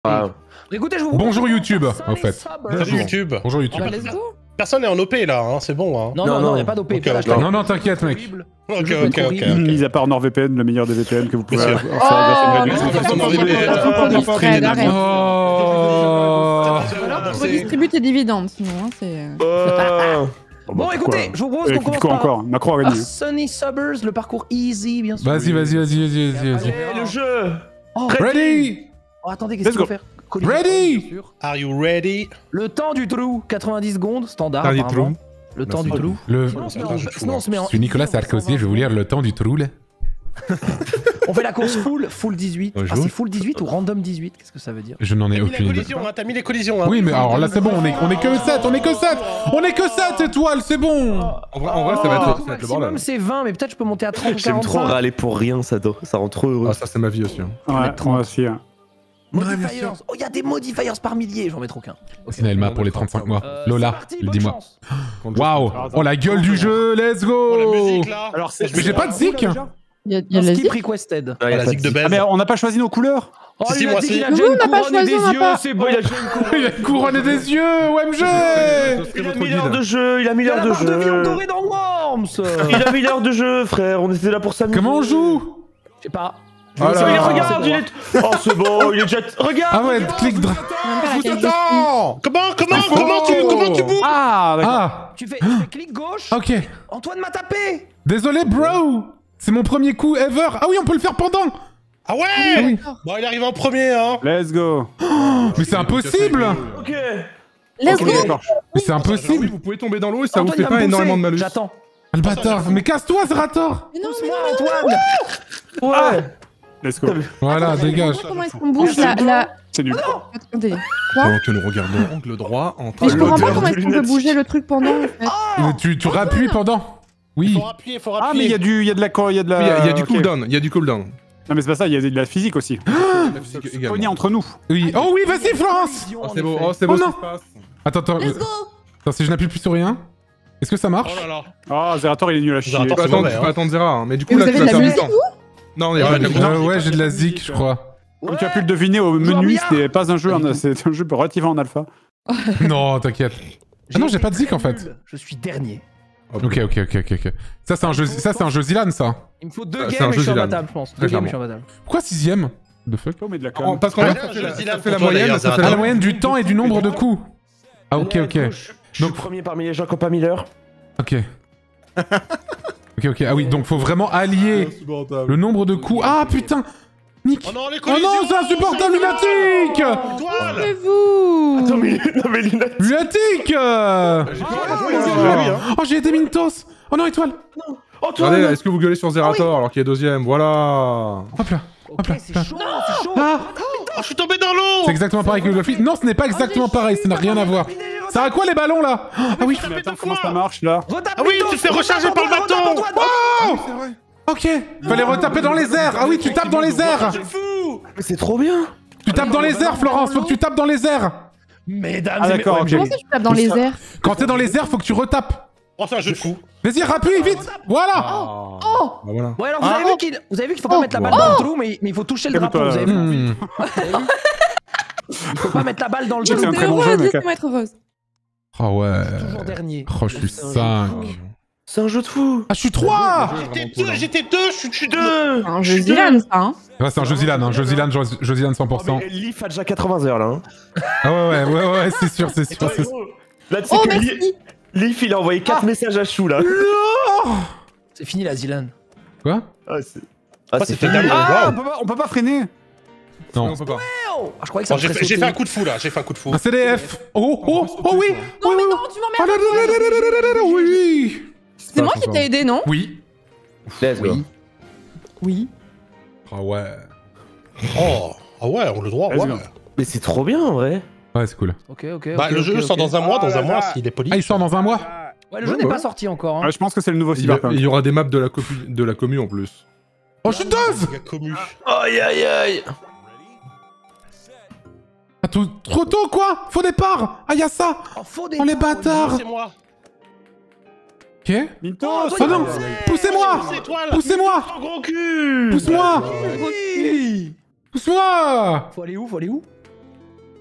Écoutez, je vous Bonjour YouTube, en fait. Salut YouTube. Bonjour YouTube. Let's go. Personne n'est en OP là, hein, c'est bon. Hein. Non, y a pas d'OP. Ok, ok. Non, t'inquiète, mec. Ok. Mis à part NordVPN, le meilleur des VPN que vous pouvez Bien avoir. Alors, tu redistribues tes dividendes, sinon, hein, c'est... Bon, écoutez, je vous propose qu'on commence quoi par encore Macron a gagné. Sunny Suburbs, le parcours easy, bien sûr. Vas-y. Le jeu. Ready. Oh, attendez, qu'est-ce Let's qu'il faut go. faire Collision, Ready. bien sûr. Are you ready? Le temps du trou, 90 secondes, standard. Temps du apparemment. trou. Le temps du trou. Sinon, Sinon, on se met en... Je suis Nicolas Sarkozy, je vais vous lire le temps du trou, là. On fait la course full 18. Ah, c'est full 18 ou random 18? Qu'est-ce que ça veut dire? Je n'en ai T'as mis aucune les idée. collisions, hein, t'as mis les collisions. Hein. Oui, mais alors là, c'est bon, on est que 7, on est que 7 étoiles, c'est bon. En vrai, ça va être le Maximum, bordel. c'est 20, mais peut-être je peux monter à 30 ou J'aime trop 45. râler pour rien, ça rend trop heureux. Ah, ça, c'est ma vie aussi. Hein. Ouais, moi aussi. Modifiers. Oh, il y a des modifiers par milliers, j'en mettrai aucun. Sinelma pour les 35 mois. C'est Lola, parti, bonne dis-moi. chance. Waouh. Oh, la gueule du jeu, let's Oh, la go. musique là. Alors, Mais j'ai pas de zik. Il y a de la Skip zik. requested. Ah, la zig de Ah, base. mais on n'a pas choisi nos couleurs. Oh, Si, il a moi dit si. qu'il a Mais déjà oui, une on n'a pas couronne et choisi, des on n'a yeux, pas. c'est bon. Il a déjà une couronne. Il a couronné des yeux, OMG. Il a 1000 heures de jeu, il a 1000 Il a heures la de barre de viande jeu. dorée dans Worms. Il a 1000 heures de jeu, frère, on était là pour s'amuser. Comment on joue? Je sais pas. Ah là Mais là. regarde, il est... Oh, c'est bon, il est déjà... Regarde. Ah ouais, clic Même pas laquelle je suis. Attends. Comment tu bouges? Ah, d'accord. Ah, Tu fais clic gauche. ok. Antoine m'a tapé. Désolé, bro. C'est mon premier coup ever. Ah oui, on peut le faire pendant. Ah ouais. Oui. Bon, il arrive en premier, hein. Let's go. Mais c'est impossible. Ok. Let's Ok, go. d'accord. Mais c'est impossible. Vous pouvez tomber dans l'eau et ça vous Antoine, fait il va pas me énormément de pousser. malus. J'attends. Ah, le bâtard. Mais casse-toi, Zerator. Mais non, Pousse-moi, Antoine. Ouais. Let's go. Voilà, dégage. comment est-ce qu'on bouge la... C'est nul. Attendez. Pendant que nous regardons angle droit en train Mais je comprends pas l'odeur comment de est-ce qu'on peut lunettes. bouger le truc pendant, en fait. Tu rappuies pendant. Oui. Faut appuyer. Ah, mais il y a de la... Oui, il y a du ok. cooldown, il y a du cooldown. Non, mais c'est pas ça, il y a de la physique aussi. La physique Pogner également. entre nous. Oui. Oh oui, vas-y, Florence. Oh, c'est beau, oh, c'est beau Oh ce non. qui se passe. Attends. Attends, si je n'appuie plus sur rien. Est-ce que ça marche? Oh là là. Ah, Zerator, il est nul à chier. Zerator, Tu peux c'est attendre, mauvais, tu peux hein. attendre Zera, hein. Mais du coup, Mais là, vous tu avez vas de la faire du musique, temps. Non, il y a pas de musique. Ouais, j'ai de la zik, je crois. Comme tu as pu le deviner au menu, c'était pas un jeu, c'est un jeu relativement en alpha. Non, t'inquiète. Ah non, j'ai pas de zik en fait. Je suis dernier. Ok. Ça c'est un jeu Zilan, ça. Il me faut 2 C'est games un et je jeu suis Zilan. imbattable, je pense. Très 2 games et je clairement. suis imbattable. Pourquoi 6ème? De fuck. Oh, mais de la Oh, conne. parce qu'en Ouais, fait, je dis là, ça fait pour la toi, moyenne, d'ailleurs, ça fait Ah, Zera. la moyenne du temps et du nombre de coups. Ah ok. Je suis premier parmi les gens qui ont pas 1000 heures. Ok. Ok. Ah oui, donc faut vraiment allier le nombre de coups. Ah putain. Nick. Oh non, les Oh collisions. non, c'est insupportable, lunatique. Étoile. Faites-vous. Attends, mais non, mais lunettes. Lunatique. Oh, j'ai été Mintos. Oh non, étoile. Antoine. Regardez, est-ce que vous gueulez sur Zerator alors qu'il est deuxième? Voilà. Hop là. Ok, c'est chaud, c'est chaud. Ah, Oh, je suis tombé dans l'eau. c'est exactement pareil que le Golfi. Non, ce n'est pas exactement pareil, ça n'a rien à voir. Ça a quoi les ballons là? Ah oui. Mais attends, comment ça marche là? Retape, Ah oui, Mythos, tu te fais retape, recharger par le Antoine, bâton. retape, Antoine. C'est vrai. Ok, fallait retaper dans les airs. Ah oui, tu tapes dans les airs. Mais c'est trop bien. Tu tapes dans les airs, Florence. Faut que tu tapes dans les airs. Mesdames Ah, et d'accord, messieurs. ok. Comment ça, tu tapes dans les airs? Quand t'es dans les airs, faut que tu retapes. Oh, c'est un jeu de fou. Vas-y, rappuie vite. Voilà. Oh. Bah voilà. Ouais, alors vous avez vu qu'il faut pas mettre la balle dans le trou, mais il faut toucher le drapeau. Vous avez vu? Hmm. Il faut pas mettre la balle dans le C'est trou. un très bon heureuse, jeu, mec. laissez-moi être heureuse. Oh ouais. Toujours dernier. Oh, je suis 5. C'est un jeu de fou. Ah, je suis 3. J'étais deux, je suis deux. C'est un jeu Zilan, ça, hein. Ouais, c'est un jeu Zilan, hein. Jeu Zilan 100%. Mais Leaf a déjà 80 heures là. Hein. Ah ouais, c'est sûr. Là, tu sais Oh, que merci. Leaf, il a envoyé 4 messages à Chou là. C'est fini la Zilan. Quoi? Ah, c'est c'est fini. fait Ah, Waouh. on peut pas freiner. Non. On peut pas. Oh, je croyais que ça Bon, me ferait j'ai fait un sauter. coup de fou là, j'ai fait un coup de fou. Un CDF. Oh oui. Non, mais non, tu Oh m'emmerdes. oui. C'est moi qui t'ai aidé, non? Oui. Let's go. Oui. Ah ouais. Oh, ah ouais, on a le droit, Let's ouais. go. Mais c'est trop bien en vrai. Ouais, c'est cool. Ok. Bah, le jeu sort dans un mois, s'il est poli. Ah, il sort dans un mois? Ouais, le jeu n'est pas sorti encore. Hein. Ouais, je pense que c'est le nouveau Il Cyberpunk. y aura des maps de la commu en plus. Oh, je suis dose. Il y a commu. Aïe aïe aïe. Ah, trop tôt, quoi? Faux départ. Ah, y'a ça. Oh, faux Oh, les bâtards. C'est moi. Ok. Mintos. Oh non. Poussez-moi. C'est toi là. Poussez-moi. Ton gros cul. Pousse-moi. Oui. Pousse-moi. Faut aller où?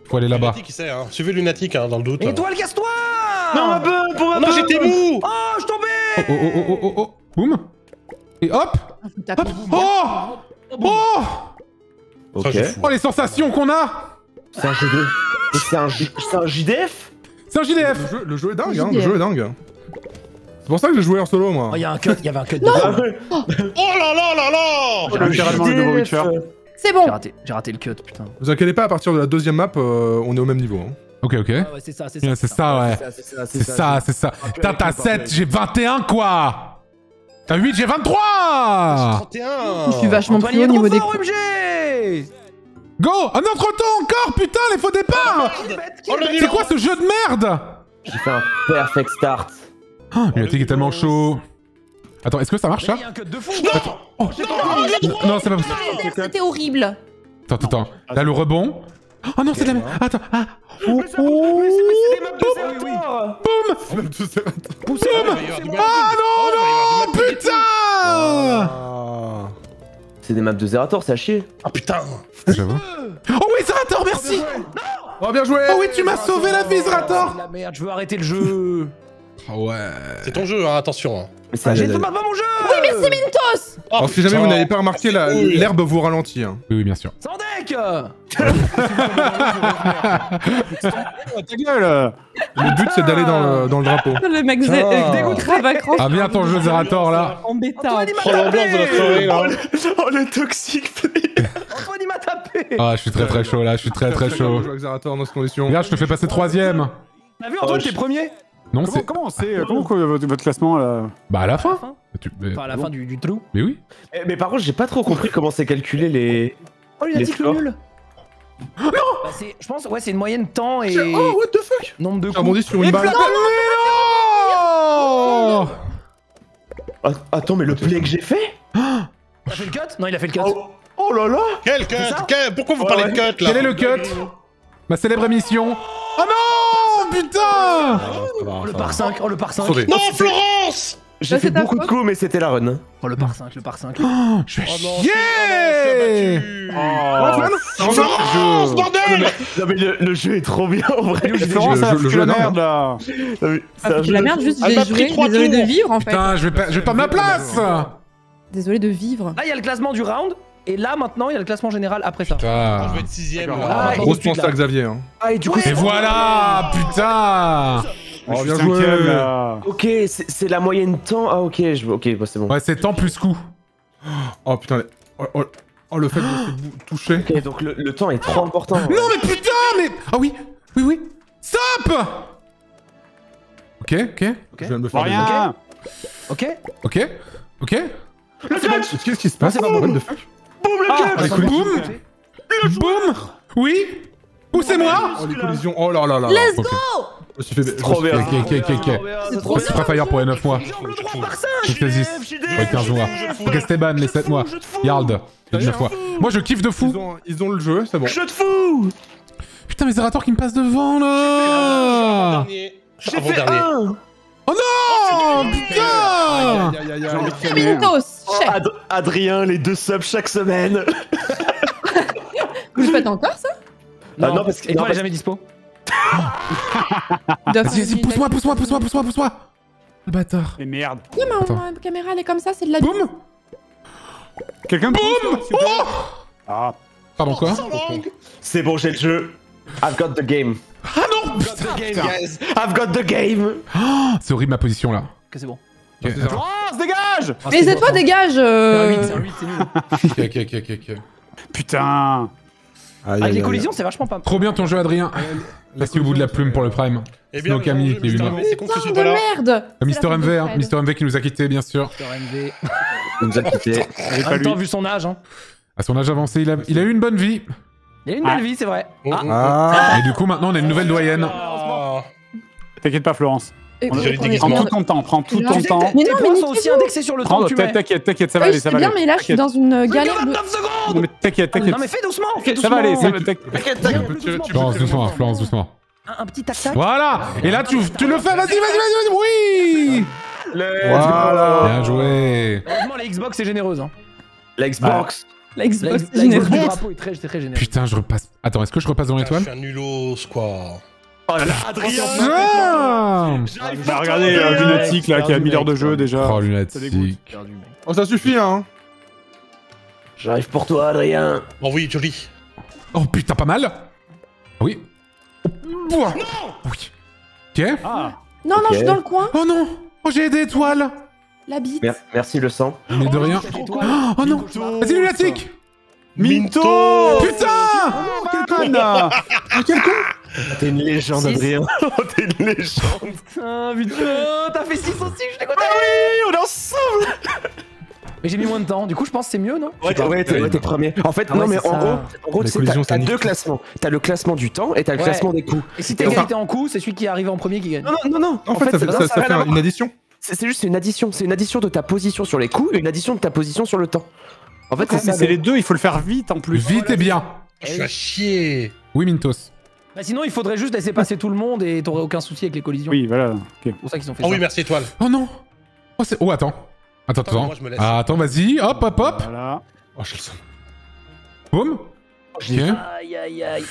Faut aller là-bas. Lunatic, il sait, hein. Suivez Lunatic, hein, dans le doute. Étoile, casse-toi! Non, Non, j'étais mou. Oh, je tombais! Oh. Boum. Et hop. T'as- Oh. Ok. Oh, les sensations qu'on a. C'est un jeu de... C'est un JDF. C'est un JDF. Le jeu est dingue, hein. Le jeu est dingue. C'est pour ça que j'ai joué en solo, moi. Oh, il y avait un cut. Ah ouais. Oh là là là là. Littéralement le nouveau Witcher. C'est bon. J'ai raté le cut, putain. Vous inquiétez pas, à partir de la deuxième map, on est au même niveau. Hein. Ok. Ah ouais, c'est ça. C'est ça, ouais. C'est ça. Putain, t'as 7, j'ai 21, quoi. T'as 8, j'ai 23. 31. Je suis vachement Antoine, plus il haut est au niveau trop des fort, coups. OMG! Go. Un autre temps encore, putain, les faux départs. Oh, le C'est quoi ce jeu de merde? J'ai fait un perfect start. Lunatic est tellement chaud. Attends, est-ce que ça marche, ça? Il y a un cut de fou! Non, c'est pas possible. C'était horrible. Attends. Là, le rebond. Oh non, c'est de la merde. Attends. Ah. Mais c'est des maps de Zerator! Ah non, putain. C'est des maps de Zerator, c'est à chier. Ah putain. J'avoue. Oh oui, Zerator, merci. Oh, bien joué. Oh oui, tu m'as sauvé la vie, Zerator. La merde, je veux arrêter le jeu! Ouais. C'est ton jeu, hein, attention. Hein. Mais c'est J'ai pas mon jeu! Oui, merci Mintos. Alors, si jamais vous n'avez pas remarqué, l'herbe vous ralentit. Hein. Oui, bien sûr. Sans deck! Ta gueule. Le but, c'est d'aller dans le drapeau. Le mec grave à cran. Ah bien ton jeu Zerator là. En bêta. Antoine, il m'a Oh l'ambiance de la soirée là. Oh le toxique. Antoine, il m'a tapé! Ah je suis très chaud là, je suis très chaud. On joue avec Zerator dans ces conditions. Regarde, je te fais passer 3ème. T'as vu, Antoine, t'es premier? Non, c'est... Comment c'est comment votre classement là? Bah à la fin. Enfin, à la fin du trou. Mais oui. Mais par contre, j'ai pas trop compris comment c'est calculé les... Oh, il a Les dit que scores. nul! Non! Bah, je pense, ouais, c'est une moyenne temps et Oh, what the fuck. nombre de J'ai coups. rebondi sur une balle. Mais non. Attends, mais le play que j'ai fait? Il a fait le cut? Non, il a fait le cut. Oh là là. Quel cut? Pourquoi vous parlez de cut là? Quel est le cut? Ma célèbre émission. Oh non, putain. Oh, le par 5, oh, le par 5. Sauvé. Non, Florence! J'ai Bah, fait c'est ta beaucoup de faute. coups, mais c'était la run. Oh, le par 5, le par 5. Je vais Oh non, chier. Florence, bordel! Non mais le jeu est trop bien en vrai. Florence, le ça jeu- fout le jeu la est dingue. merde là. C'est un C'est jeu la de- merde, juste Elle j'ai m'a pris joué. 3 Désolé de tours. vivre en fait. Putain, je vais perdre ma place. Désolé de vivre. Là, il y a le classement du round. Et là, maintenant, il y a le classement général après ça. Je Putain. vais être 6ème D'accord. là. Ah, Grosse tout de suite, pensée à Xavier. Hein. Ah, et du coup, Et voilà, putain. Oh, Je bien suis joué. 5ème là. Ok, c'est la moyenne temps. Ah ok, ok, bah, c'est bon. Ouais, c'est temps plus coup. Oh putain, le fait de se toucher. Ok, donc le temps est trop important. Non mais putain, mais... Ah oui. Stop. Ok. Je viens de me faire des- Rien. ok. Qu'est-ce qui se passe? c'est pas What bon. the fuck? Ah, boum. Boum. Oui. Ou c'est moi. Oh, les collisions. Oh là là là. Let's Ok. go. Je me suis fait... Trop bien. Ok. C'est trop C'est pas Fire pour les 9 mois. Jambe le droit par 5. Je te dis. Pour les 15 mois. Ok, Esteban, les 7 mois. Yard, les 9 mois. Moi, je kiffe de fou. Ils ont le jeu, c'est bon. Jeu de fou. Putain, mais Zerator qui me passe devant, là. J'ai Avant fait dernier. un. Oh non, putain. Aïe, aïe, aïe, aïe. Mintos. Oh, Chef. Adrien, les 2 subs chaque semaine. Vous le faites encore ça? Ah non, parce que- Et toi, non, elle est jamais dispo. Vas-y, pousse-moi. Le bâtard. Mais merde. Non, mais Attends. ma caméra elle est comme ça, c'est de la. Boum. Quelqu'un Boum. Oh. Ah. Pardon, quoi? C'est bon, j'ai le jeu. I've got the game. Ah non. I've got the game. C'est horrible ma position, là. Que c'est bon. Ok, attends. Florence, dégage. Ah, Mais c'est toi, dégage. C'est un 8, c'est nul. Ok. Putain. Avec les collisions, c'est vachement pas. Trop bien ton jeu, Adrien. Passez au bout de la plume pour le prime. Eh bien, Sinon, Camille, le jeu, qui est mais c'est con que je suis Putain pas de là. merde. Mister MV, hein. Mister MV qui nous a quittés, bien sûr. Sur MV. Il nous a quitté. C'est En pas même lui. temps, vu son âge, hein. À son âge avancé, il a eu une bonne vie. Il a une belle vie, c'est vrai. Ah. Et du coup, maintenant, on a une nouvelle doyenne. Ah. T'inquiète pas, Florence. Joli Prends déguisement. tout ton temps, prends tout Tu ton sais, temps. Mais Tes non, points mais sont aussi indexés sur le temps que tu mets. T'inquiète, ça va aller, oui, ça c'est va bien, aller. mais là je suis dans une galère de. 29 secondes. Non mais t'inquiète. Non mais fais doucement, fais Ça va aller, doucement. t'inquiète. Florence, doucement, Florence, doucement. Un petit tac-tac. Voilà. Et là, tu le fais, vas-y. Oui. Voilà. Bien joué. Heureusement, la Xbox est généreuse. Hein. La Xbox. La Xbox, La c'est Xbox du généreux. drapeau est très généreux. Putain, je repasse. Attends, est-ce que je repasse dans Je l'étoile? suis un nulos, quoi. Oh là là, Adrien. Ah Bah regardez, Lunatic là, qui a 1000 heures de jeu déjà. Oh, Ça lunatique. dégoûte. Perdu, mec. Oh, ça suffit, hein. J'arrive pour toi, Adrien. Oh oui, joli. Oh putain, pas mal. Oui. Oh, non. Oui. Ok. Ah, Non, non, Ok. je suis dans le coin. Oh non. Oh, j'ai des étoiles. La bite. Merci le sang. Mais de rien. Oh non. Vas-y, lunatique. Minto. Putain. Oh, quel con là. Ah, quel con. T'es une légende, Six. Adrien. T'es une légende. Putain, putain, t'as fait 6 aussi, je t'ai content. Oui, on est ensemble. Mais j'ai mis moins de temps, du coup je pense que c'est mieux, non? Ouais, t'es premier. En fait, Ah non, ouais, mais c'est en ça. gros, La tu sais, collision, t'as ça nique deux tout. classements. T'as le classement du temps et t'as le Ouais. classement des coups. Et si t'es Et enfin- égalité en coup, c'est celui qui arrive en premier qui gagne. Non. En fait, ça fait une addition. C'est juste une addition. C'est une addition de ta position sur les coups et une addition de ta position sur le temps. En fait, Mais c'est ça. c'est les deux, il faut le faire vite en plus. Vite et bien. Je suis à chier. Oui, Mintos. Bah sinon il faudrait juste laisser passer tout le monde et t'aurais aucun souci avec les collisions. Oui, voilà. Ok. C'est pour ça qu'ils ont fait Oh ça. oui, merci, étoile. Oh non. Oh, c'est. Oh, attends. Attends, Attends, attends. moi, je me laisse. Ah, attends, vas-y. Hop, hop, hop. Voilà. Oh, je le sens. Boum. Ok. Aïe aïe aïe.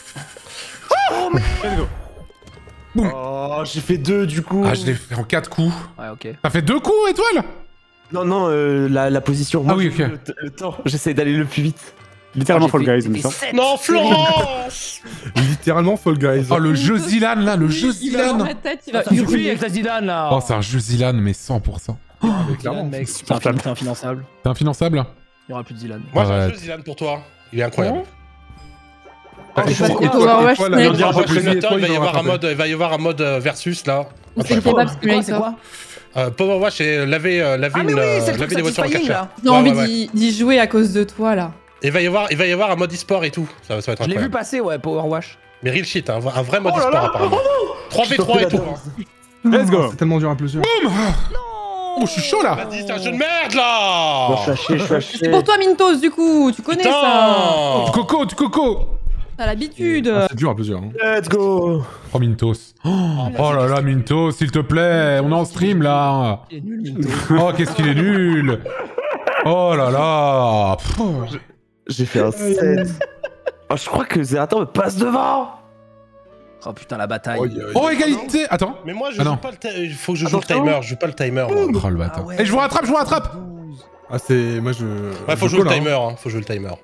Oh, j'ai fait 2 du coup. Ah, je l'ai fait en 4 coups. Ouais, ok. T'as fait 2 coups, étoile? Non, la position. Ah Moi, oui, je ok. joue le temps. J'essaie d'aller le plus vite. Littéralement J'ai Fall fait- Guys, comme j'ai ça. fait 7. Non, Florence. Littéralement Fall Guys. Oh, le jeu Zilan, là, le jeu Il va dans Zilan. ma tête, il va Ça suffit hurler. avec la Zidane là. Oh, c'est un jeu Zilan, mais 100%. Mais clairement. mec, supportable. c'est infinançable. T'es infinançable? Il y aura plus de Zilan. Moi, j'ai un Arrête. jeu Zilan pour toi. Il est incroyable. Ah, Oh, et je pour- pense et que pour- Overwatch, et toi, là, mec. on dira Dans pas le plus, simulateur, toi, il va y ils ont avoir un rattrapé. mode, il va y avoir un mode versus là. C'est Incroyable. Kebab C'est Simulator. quoi? Power Wash et laver Ah mais oui, c'est le truc des voitures en satisfying cachette. là. J'ai Ouais, envie ouais, ouais. d'y jouer à cause de toi, là. Et il va y avoir un mode e-sport et tout. Ça va être Je l'ai vu incroyable. passer, ouais, Power Wash. Mais real shit, un vrai mode e-sport apparemment. 3v3 et tout. hein. Let's go. C'est tellement dur à plusieurs. Oh, je suis chaud, là. Vas-y, c'est un jeu de merde là. Bon, je suis haché, je suis haché. C'est pour toi, Mintos, du coup. Tu connais ça. Putain. Du coco. T'as l'habitude. Ah, c'est dur à plusieurs. Hein. Let's go. Oh, Mintos. Oh là là, Mintos, s'il te plaît. On est en stream, là. Il est nul, Minto. Oh, qu'est-ce qu'il est nul. Oh là là. Pff. J'ai fait un 7. Oh, je crois que Zerator me passe devant. Oh putain, la bataille. Oh, égalité. Attends. Mais moi, je Ah joue non. pas le il faut que je joue le Attention. timer. Je joue pas le timer. moi. Oh, le bâtard. Ah ouais. Et je vous rattrape, je vous rattrape. Ah, c'est. Moi, je. Ouais, faut je jouer le colle, hein. timer. Hein. Faut jouer le timer.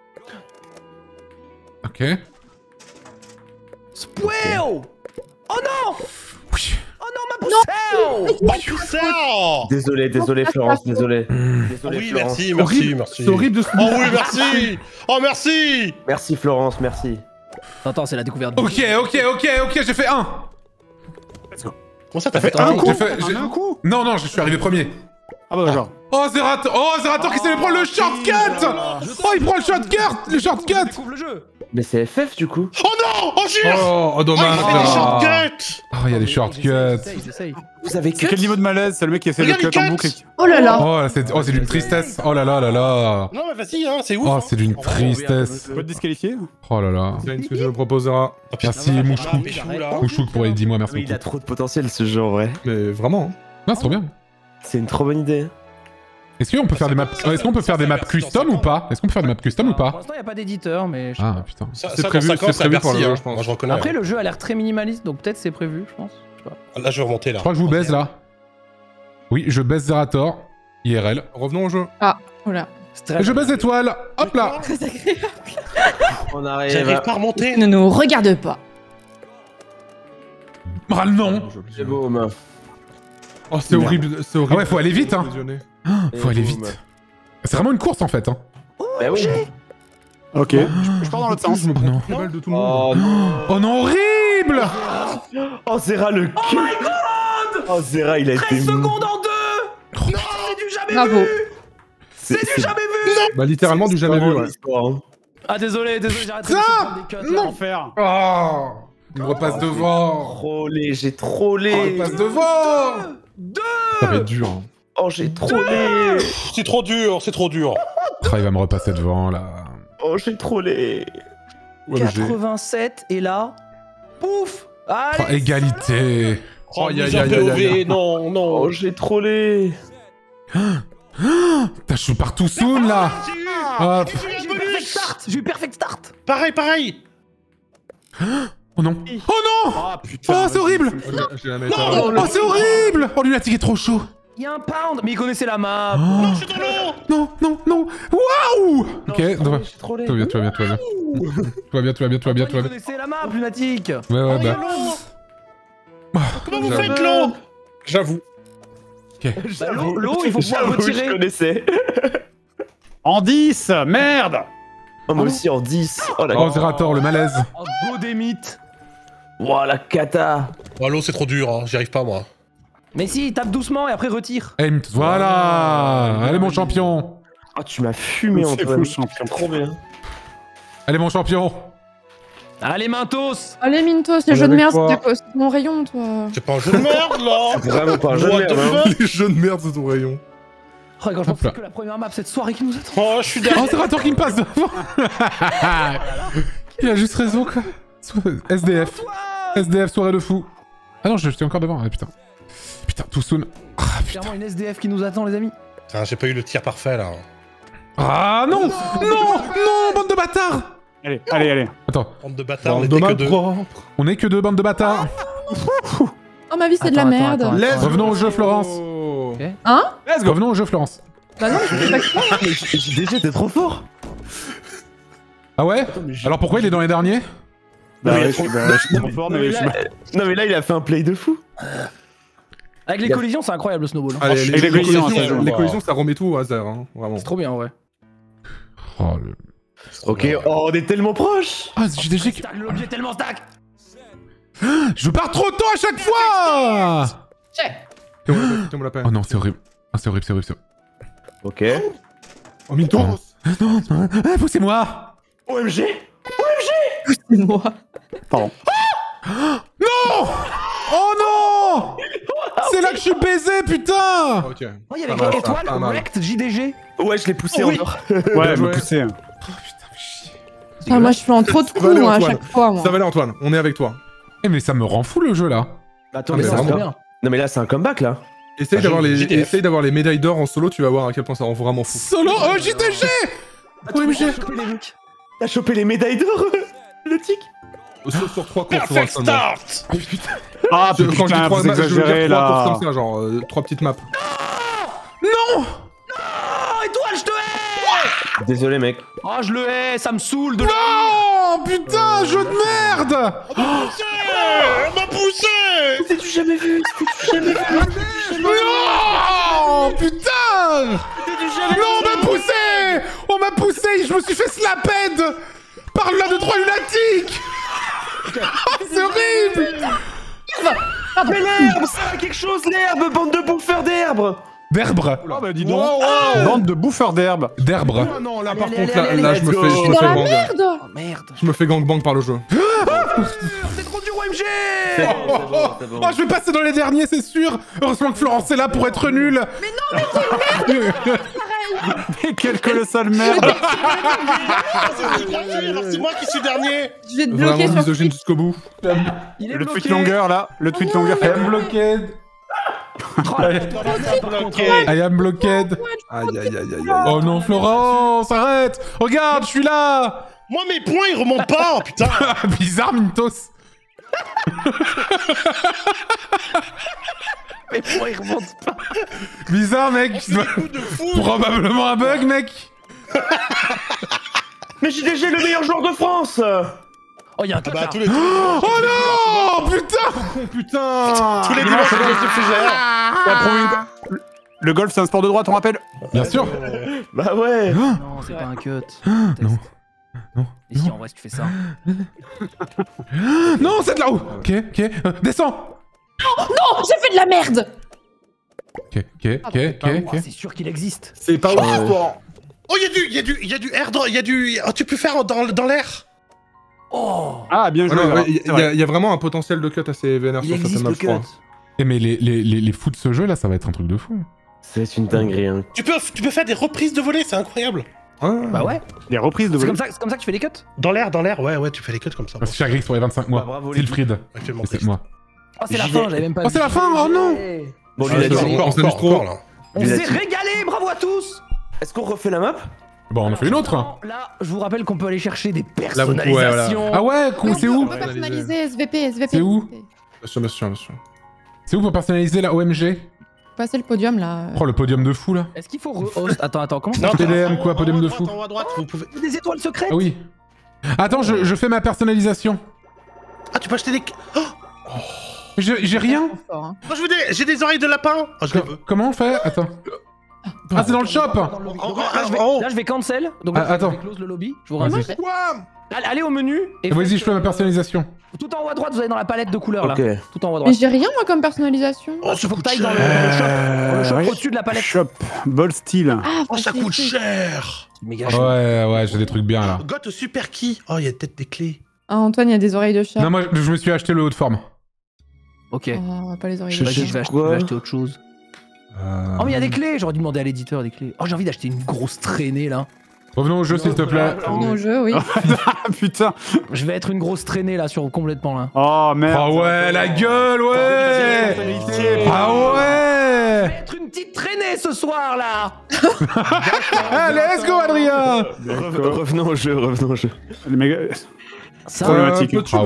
Ok. Spweo. Oh non. Oui. Oh non, ma poussée. Oh putain. Désolé, Florence, désolé. Oh Désolé, oui, Florence. merci, Horrible. merci. C'est horrible de se Oh oui, merci. Oh merci. Merci, Florence, merci. Attends, c'est la découverte. Ok, j'ai fait 1. Comment ça, t'as fait un un coup. coup? Un coup. Non, je suis arrivé premier. Ah bah genre. Oh, Zerator qui s'est prendre le shortcut. Oh, il prend le shortcut. Découvre le jeu. Mais c'est FF du coup. Oh non. Oh jure. Oh, Oh, dommage. il fait des là. shortcuts. Oh, il y a des shortcuts. J'essaye. Vous avez C'est que quel niveau de malaise? C'est le mec qui essaie de Regarde, cut en il boucle. cut. Oh là là. Oh, c'est d'une tristesse. Oh là là là là. Non, mais vas-y, hein, c'est ouf. Oh, hein. c'est d'une En vrai, tristesse. Tu peux te disqualifier? Oh là là. C'est ce que je me proposera. Oh, putain, Merci, voilà, Mouchouk. Péchou, là. Mouchouk pour les 10 mois, merci Oui, il a beaucoup. trop de potentiel ce jeu en vrai. Mais vraiment. Hein. Non, c'est trop bien. C'est une trop bonne idée. Est-ce qu'on peut faire des maps custom ou pas? Est-ce qu'on peut faire des maps custom ou Pour pas? l'instant, il n'y a pas d'éditeur, mais. je sais Ah pas. putain. Ça, C'est dans prévu, 5 ans, c'est c'est à prévu pour Bercy, le jeu, hein. je pense. Moi, je reconnais. Après, le jeu a l'air très minimaliste, donc peut-être c'est prévu, je pense. Je sais pas. Là, je vais remonter là. Je crois que je vous baise là. Oui, je baise Zerator. IRL. Revenons au jeu. Voilà. Et je baise étoile. Hop là. Très agréable. On arrive. J'arrive pas à remonter. Ne nous regarde pas. Ah non. C'est beau, main. Oh, c'est horrible. C'est horrible. Ah ouais, faut aller vite, hein. Fusionner. Faut aller vite. C'est vraiment une course en fait. Hein. Bah oui. Ok. Je pars dans l'autre sens. Je me prends non. toutes les balles de tout le monde. Oh non. Oh non, horrible. Oh, Zera le cul. Oh, Zera, il a été. 13 secondes en 2. Non, c'est du jamais Bravo. vu. C'est du jamais vu. Bah, littéralement, du jamais vu. Ouais. Ah, désolé, j'arrête de Ça faire des cuts. là. Enfer. Oh. Il me repasse devant. Trollé, j'ai Il me trollé. repasse devant. Ça va être dur. Hein. Oh, j'ai trollé. C'est trop dur, c'est trop dur. Oh, il va me repasser devant là. Oh, j'ai trollé. Ouais, mais j'ai- 87, et là. Pouf. Oh, Allez. égalité. Oh, aïe, aïe, loser aïe, aïe, POV, aïe. non, non. Oh, j'ai trollé. Putain, je suis partout soon là. Ah, pff. J'ai eu perfect start. J'ai eu perfect start. Pareil, pareil. Oh non. Oh non. Ah putain. Oh, c'est horrible. Je vais la mettre Oh, c'est horrible. Oh, Lunatic est trop chaud. Il y a un pound, mais il connaissait la map. Oh. Non, je suis dans l'eau. Non, non, non. Waouh. Ok, Je suis trop laid. tout va bien, tout va bien, tout va bien. Tout va bien, tout va bien, tout va bien, tout va Il bien. connaissait la map, Lunatic. Ouais, ouais, Oh, il y a bah. l'eau. Comment vous faites l'eau? J'avoue. Ok. Bah, l'eau, il faut pouvoir J'avoue, je retirer. connaissais. En 10, merde. Oh, moi aussi en 10. Oh la Oh, Zerator, le malaise. Oh, go des mythes. Wow, la cata. Oh, l'eau, c'est trop dur, hein. J'y arrive pas, moi. Mais si, tape doucement et après retire. Aim, voilà. Allez, mon champion. Oh, tu m'as fumé, C'est Antoine. fou, champion. Trop bien. Allez, mon champion. Allez, Mintos. Allez, Mintos, On les est jeux de avec merde, toi. c'est c'est mon rayon, toi. C'est pas un jeu de merde, là. Vraiment pas un jeu de What merde, the hein. fuck? Les jeux de merde, c'est ton rayon. Oh, quand je pense Hop là. que la première map cette soirée qui nous attend. Oh, je suis derrière. Oh, Zerator qui me passe devant. Il a juste raison, quoi. SDF. SDF, soirée de fou. Ah non, j'étais encore devant. Ah, putain. Putain, tout soon. Ah, putain. Clairement une SDF qui nous attend, les amis. Putain, j'ai pas eu le tir parfait, là. Ah non. Non, non, bande de bâtards. Allez, allez, allez. Attends, Bande de bâtards, on Bande était de que mal deux. propre. on est que deux bandes de bâtards. Oh, ma vie, c'est de la Attends, merde. attends, attends. Let's Revenons au jeu, Florence. go. Hein? Let's go. Revenons au jeu, Florence. Bah non, mais c'est pas que JDG, t'es trop fort. Ah ouais? Alors pourquoi il est dans les derniers? Bah ouais, je suis trop fort, mais je suis Non, mais là, il a fait un play de fou. Avec les collisions, c'est incroyable le snowball. Allez, Et les collisions, ça joue. les collisions, ça remet tout au hasard, hein, vraiment. C'est trop bien, ouais. Oh, le... Ok, oh, on est tellement proches. Ah, c'est JDG qui... Stack, l'objet est tellement stack. Je pars trop tôt à chaque fois. Tiens-moi la peine. Oh non, c'est horrible. Ah, c'est horrible, c'est horrible, c'est horrible. Ok. Oh, Mintos. Non, non, ah, poussez-moi. OMG. c'est moi. Non. Oh non. C'est là que je suis baisé, putain. Ok. Oh, il y avait Pas mal, étoile, pas mal. Wrecked, JDG. Ouais, je l'ai poussé Oh, oui. encore. Ouais, joué. me pousser. Oh putain, mais chier. Ah, moi, je fais en trop de Ça va aller, coups, moi, à Antoine. chaque fois, moi. Ça va aller, Antoine, on est avec toi. Eh mais ça me rend fou le jeu là. Attends, Ah, mais mais c'est vraiment. trop bien. Non, mais là, c'est un comeback, là. Essaye Ah, d'avoir JDF. les médailles d'or en solo, tu vas voir à quel point ça rend vraiment fou. Solo JDG. OMG. T'as chopé les médailles d'or, le tic. Sur 3 courses, Perfect seulement. start. Ah Quand je dis putain, 3 vous matchs, je veux exagérez dire 3 courses là. comme ça, genre 3 petites maps. Oh, étoile, je te hais. Désolé, mec. Oh, je le hais, ça me saoule de Non putain, jeu de merde. On m'a poussé. T'es-tu jamais vu? T'es-tu jamais vu? Non putain. Non, on m'a poussé. On m'a poussé, je me suis fait slaphead par là de 3 lunatiques. Ah, c'est horrible. Mais l'herbe, ça a quelque chose, l'herbe, bande de bouffeurs d'herbe. D'herbe. Oh bah dis donc. Bande de bouffeurs d'herbe. D'herbe. Ah non, là Allez, par allez, contre, allez, là allez, je me let's fais go. Je suis dans la gang. merde. Oh, merde. Je me fais gangbang par le jeu. C'est trop dur, OMG. Oh, je vais passer dans les derniers, c'est sûr. Heureusement que Florence est là pour être nulle. Mais quel colossal merde. C'est moi qui suis dernier. Je vais te bloquer Vraiment sur misogyne jusqu'au bout. Il est Le bloqué. tweet longueur là. Le tweet longueur. I am blocked. I am blocked. Aïe aïe aïe aïe. Oh non, Florence, arrête. Regarde, je suis là. Moi, mes points, ils remontent pas, putain. Bizarre, Mintos. Mais pourquoi il remonte pas? Bizarre, mec. Coup de fou. Probablement un bug, mec. Mais JDG, le meilleur joueur de France. Oh, il y a un Ah cut bah, là. tous les dimanches, Oh non, putain. Oh putain. tous les dimanches, on se fait Le golf c'est un sport de droite, on rappelle. Bien sûr. Bah ouais. Non, c'est pas un cut. Non. Non. Et si, en vrai, si tu fais ça. Non, c'est de là-haut. Ok, ok. Descends. Non, j'ai fait de la merde. Ok, ok, ok, ok. Oh, c'est sûr qu'il existe. C'est pas ouf sport. Oh, il y a du air, il y a du... Oh, tu peux faire dans l'air. Oh, Ah bien joué. alors. Il y a vraiment un potentiel de cut assez vénère il sur existe certaines le maps, je crois. cut. Eh, mais les fous de ce jeu là, ça va être un truc de fou. C'est une dinguerie, hein. Tu peux faire des reprises de volée, c'est incroyable. Ah. Bah ouais, Des reprises de c'est vol. comme ça que tu fais les cuts. Dans l'air, ouais, tu fais les cuts comme ça. Merci Chagrix pour les 25 mois. Bah, bravo, les Wilfried, Actuellement, c'est moi. Oh, c'est la fin, j'avais même pas Oh, vu. c'est la fin, oh non. Bon, Ah, lui, il a c'est dit- bon. On s'amuse trop. là. On s'est régalé, bravo à tous. Est-ce qu'on refait la map? Bon, on en fait une autre. Là, je vous rappelle qu'on peut aller chercher des Là, vous pouvez, personnalisations. Ah ouais, cool, c'est On où? peut personnaliser SVP. C'est où? Bien sûr. C'est où pour personnaliser la OMG? Passer le podium là. Oh, le podium de fou, là. Est-ce qu'il faut re-host? Attends, comment Non, ça TDM, quoi, podium de fou. En haut à droite, vous pouvez... Des étoiles secrètes? Ah oui. Attends, je fais ma personnalisation. Ah, tu peux acheter des... Oh, J'ai rien. Fort, hein. moi, je veux des... J'ai des oreilles de lapin. Oh, je les veux. Comment on fait? Attends. Ah, c'est dans le shop. Dans le lobby. Donc en haut. là, je vais cancel. Donc Ah, attends. je vais close le lobby. Je vous Vas-y. remercie. Allez au menu. Et Vas-y, je fais ma personnalisation. Tout en haut à droite, vous allez dans la palette de couleurs là. Ok. Tout en haut à Mais droite. j'ai rien moi comme personnalisation. Oh, ça Faut que coûte t'ailles dans cher. le shop. ouais. Au-dessus de la palette. Shop, ball style. Ah, Oh, ça coûte cher. Méga Ouais, j'ai des trucs bien, là. Goth super key. Oh, il y a peut-être des clés. Ah, Antoine, il y a des oreilles de chat. Non, moi, je me suis acheté le haut de forme. Ok. Oh, pas les oreilles Je de Vas-y, chat. je vais quoi acheter autre chose. Oh, mais il y a des clés. J'aurais dû demander à l'éditeur des clés. Oh, j'ai envie d'acheter une grosse traînée là. Revenons au jeu, s'il te plaît. Pardon au jeu, oui. Ah putain. Je vais être une grosse traînée là sur complètement là. Oh merde. Ah ouais, la gueule, ouais. Ah ouais. Je vais être une petite traînée ce soir là. Ah, let's go, Adrien. Revenons au jeu. Les méga... Ça, Problématique. Ah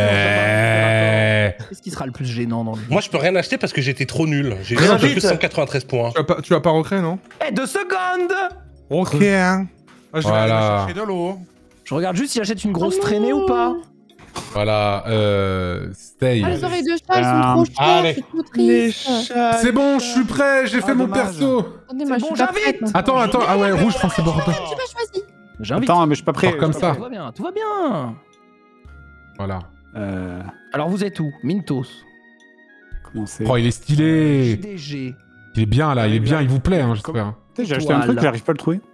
ouais. qu'est-ce qui sera le plus gênant dans le jeu? Moi, je peux rien acheter parce que j'étais trop nul. J'ai Rien un peu vite. plus 193 points. Tu vas pas recréer, non? Eh, 2 secondes. Ok, hein. Ah, je vais aller Voilà. chercher de l'eau. Je regarde juste si j'achète une grosse Oh non. traînée ou pas. Voilà, stay. Ah, les oreilles de chat, elles sont trop chères, allez. je suis trop triste. C'est bon, je suis prêt, j'ai fait mon dommage. perso. Attendez, moi, je bon, suis pas j'invite. prête. Attends, ah ouais, rouge, je pense que c'est Bordeaux. J'ai pas choisi. J'invite. Attends, mais je suis pas prêt. Alors, comme ça. Tout va bien, tout va bien. Voilà. Alors vous êtes où? Mintos. Comment c'est? Oh, il est stylé. JDG. Il est bien là, il est bien, il vous plaît, hein, j'espère. J'ai acheté un truc, j'arrive pas à le trouver.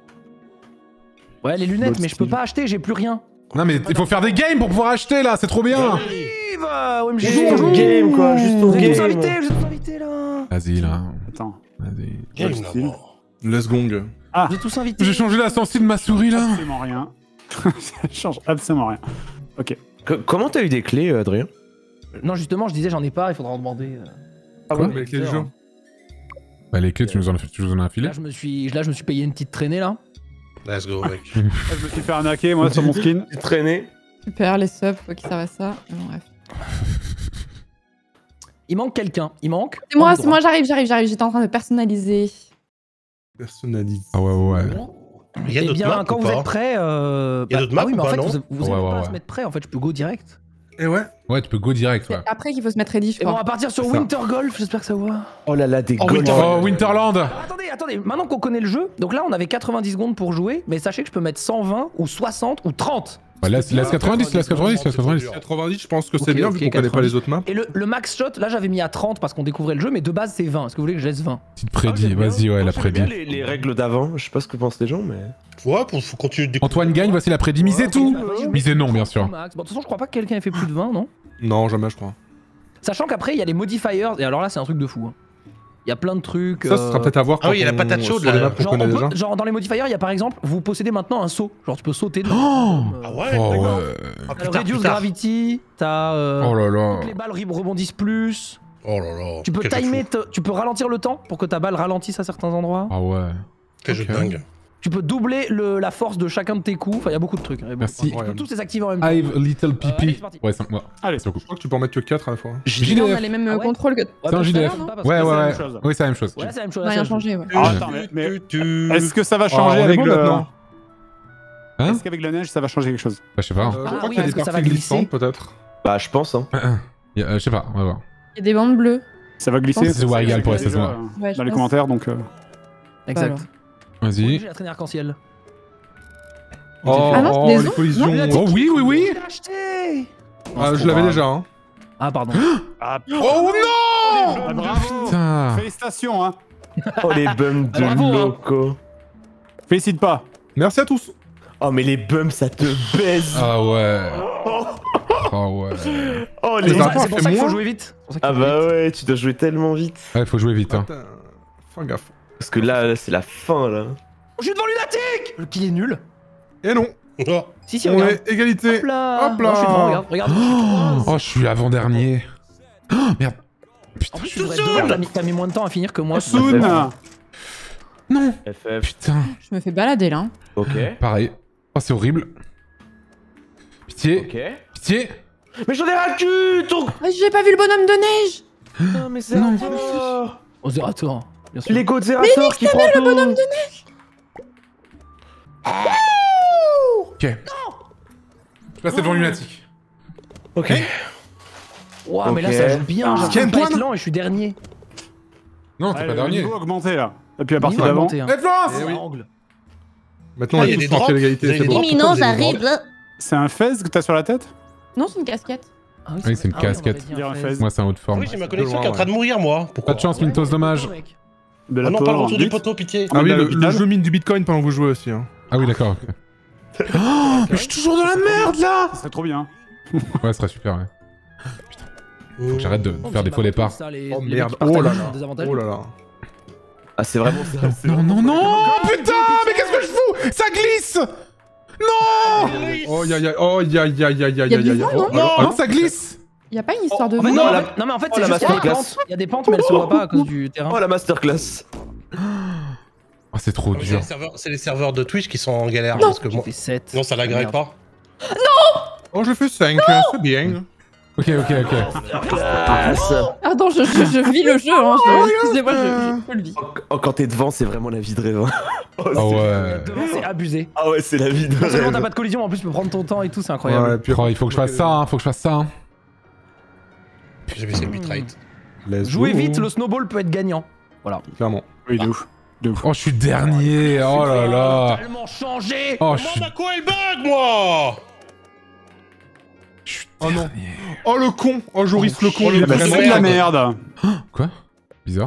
Ouais, les lunettes, Beau mais je peux style. pas acheter, j'ai plus rien. Non mais il faut faire des games pour pouvoir acheter là, c'est trop bien. Arrive, OMG. Juste au game quoi, juste au Vous êtes tous game. invités, vous êtes tous invités là. Vas-y là, Attends. vas-y. Game, style. là. Let's gong. Vous êtes tous invités. J'ai changé la sensi de ma souris là. Absolument rien. Ça change absolument rien. Ok. Comment t'as eu des clés, Adrien? Non, justement, je disais j'en ai pas, il faudra en demander. Ah Quoi ouais, mais quel jeu? Bah les clés, tu nous en as filé. Là, je me suis payé une petite traînée là. Let's go, mec. Je me suis fait arnaquer moi sur mon skin. Tu traînais. Super, les subs, faut qu'ils servent à ça. Bon, bref. Il manque quelqu'un. Il manque. C'est moi, Android. j'arrive. J'étais en train de personnaliser. Personnalise. Ah ouais. Il y a Eh d'autres bien, maps quand ou vous pas êtes prêts. Il y a d'autres maps Ah oui, ou mais en pas, fait, non vous avez Ouais, pas à ouais. se mettre prêt, en fait, je peux go direct. Et ouais. Ouais, tu peux go direct, ouais. Après qu'il faut se mettre ready, je Et bon, on crois. va partir sur Ça. Winter Golf, j'espère que ça va. Oh là là, des Oh, goals. Winter- Oh, Winterland. Alors, attendez, maintenant qu'on connaît le jeu, donc là on avait 90 secondes pour jouer, mais sachez que je peux mettre 120 ou 60 ou 30. Bah, laisse 90, laisse 90, laisse 90. 90, je pense que c'est Ok, bien ok, vu qu'on connaît pas 90. les autres maps. Et le max shot, là j'avais mis à 30 parce qu'on découvrait le jeu, mais de base c'est 20. Est-ce que vous voulez que je laisse 20? Petite prédit, vas-y, ouais, la prédit. Les règles d'avant, je sais pas ce que pensent les gens, mais. Ouais, faut continuer de découvrir. Antoine gagne, voici la prédit. Misez tout. Misez non, bien sûr. Max. Bon, de toute façon, je crois pas que quelqu'un ait fait plus de 20, non? Non, jamais, je crois. Sachant qu'après il y a les modifiers, et alors là c'est un truc de fou. Hein. Il y a plein de trucs. Ça, ce sera peut-être à voir Ah oui, il y a la on- patate chaude, sur les là. maps qu'on Genre, connaît on déjà. peut- genre dans les modifiers, il y a par exemple, vous possédez maintenant un saut. Genre tu peux sauter de Oh Ah ouais, Oh d'accord. ouais. Ah, T'as le Reduce Gravity, t'as. Oh là là. Toutes les balles rebondissent plus. Oh là là. Tu peux quel jeu timer, fou. tu peux ralentir le temps pour que ta balle ralentisse à certains endroits. Ah ouais. Quel jeu de Ok. dingue. Tu peux doubler la force de chacun de tes coups. Enfin, il y a beaucoup de trucs. Merci. Tu peux tous les activer en même temps. I've a little allez, pipi. c'est parti. Ouais, 5 mois. Allez, C'est beaucoup. Je crois que tu peux en mettre que 4 à la fois. Là, on JDF. a les mêmes Ah ouais contrôles que. Ouais, C'est un parce que JDF. là, non, parce que Ouais, là, ouais, c'est la ouais. même chose. Oui, c'est la même chose. Ouais, c'est la même chose. On a c'est rien la même chose. changé, ouais. Ah, attends, mais est-ce que ça va changer on est avec bon le... maintenant. Hein Est-ce qu'avec la neige, ça va changer quelque chose? Bah, je sais pas. Je Ah crois oui, qu'il y a est-ce des que ça parties va glisser glissantes, peut-être. Bah, je pense, hein. Je sais pas, on va voir. Il y a des bandes bleues. Ça va glisser? C'est Warrigal pour déjà, SS1. Ouais, je Dans les pense. commentaires, donc... Exact. Vas-y. J'ai la traînée arc-en-ciel. Oh, Ah non, c'est des les ondes, collisions. Oh oui, oui, oui. Je l'ai acheté. Ah, je l'avais déjà, hein. Ah, pardon. Ah, Oh non ah, bravo! Putain. Félicitations, hein! Oh, les bums de Bravo, hein. loco. Félicite pas! Merci à tous. Oh, mais les bums, ça te baise. Ah ouais. Ah ouais. Oh, C'est les. pour ça Attends, c'est pour ça qu'il faut moi jouer vite. C'est pour ça qu'il Ah faut jouer bah vite. ouais, tu dois jouer tellement vite. Ouais, faut jouer vite. Hein. Attends, fais gaffe. Parce que là, c'est la fin, là. Je suis devant Lunatic. Le kill est nul. Et non, Oh. Si, on regarde. est égalité. Hop là. Hop là. Non, je suis devant, regarde. Oh, je suis l'avant-dernier. Oh, merde. En plus, je voudrais t'as mis moins de temps à finir que moi. Soon. Non. FF. Putain. Je me fais balader là. Ok. Pareil. Oh, c'est horrible. Pitié. Ok. Pitié. Mais j'en ai ras le cul, ton... Ah, j'ai pas vu le bonhomme de neige. Non, mais c'est un Oh, Zerator, bien sûr. Lego Zerator qui prend tout. Le bonhomme de neige. Ok. Je passe devant lunatique. Ok. Ouah, mais là, Ok. ça joue bien. Scan J'arrive pas à être point. lent et je suis dernier. Non, t'es pas Le dernier. niveau augmenté là. Et puis à partir Niveau d'avant. augmenté, hein. Eh, Florence C'est oui. un angle. Maintenant, on il y est a des tous tranquilles à drops. l'égalité, Vous avez c'est des bon. drops. Imminent, Pourquoi vous avez des j'arrive. C'est un fez que t'as sur la tête? Non, c'est une casquette. Ah Oui, c'est une on avait casquette. dit Dire un fez. fez. Moi, c'est un haut de forme. Oui, j'ai ma connexion loin, qui est en train de mourir, moi. Pourquoi Pas de chance, Mintos, dommage. Mec. De Ah la non, pas le pauvre, retour du vite. poteau, pitié. Ah oui, à le l'hôpital. jeu mine du bitcoin pendant que vous jouez aussi. Hein. Ah oui, d'accord. ok. Oh, mais je suis toujours dans la merde là. Ça serait trop bien. Ouais, ce serait super, ouais. Faut que j'arrête de faire des faux départs. Ça, les- Oh les merde. mecs qui Oh là partagent là. ont des avantages. Oh là là. Ah, c'est vraiment ça. c'est Non, vraiment- non, non. Oh putain, mais qu'est-ce que je fous? Ça glisse. Non. Oh ya ya. Oh ya ya ya ya Y a ya du ya. vent, Oh, non alors- non, ça glisse. Y a pas une histoire de En fait, vent non, la- non, mais en fait, oh, c'est la juste qu'il y a des masterclass. pentes. Il y a des pentes, mais elles se voient pas à cause du terrain. Oh, la masterclass. Ah, c'est trop C'est dur. les serveurs de Twitch qui sont en galère. Non. Parce que J'ai moi... fait 7. Sinon, ça l'aggrave pas. Oh, je fais 5, c'est bien. Ok, ok, ok. Classe. Pardon, je vis le jeu, hein. Excusez-moi, je le vis. Oh, quand t'es devant, c'est vraiment la vie de rêve. hein. Oh, Ah c'est- ouais. Devant, c'est abusé. Ah ouais, c'est la vie de Non seulement rêve. t'as pas de collision, en plus tu peux prendre ton temps et tout, c'est incroyable. Ouais, puis Oh, il faut que je fasse ça, hein. Faut que je fasse ça. hein. J'ai vu c'est le bitrate. let's Jouez go. vite, le snowball peut être gagnant. Clairement. Oui, de ouf. Oh, je suis dernier. Oh là là. Tellement changé. Oh, je suis. Mon Mako, elle bug, moi. je suis Oh non. dernier. Oh le con. Oh Joris le con. il est Bah, vraiment- c'est de la merde. Quoi? Bizarre.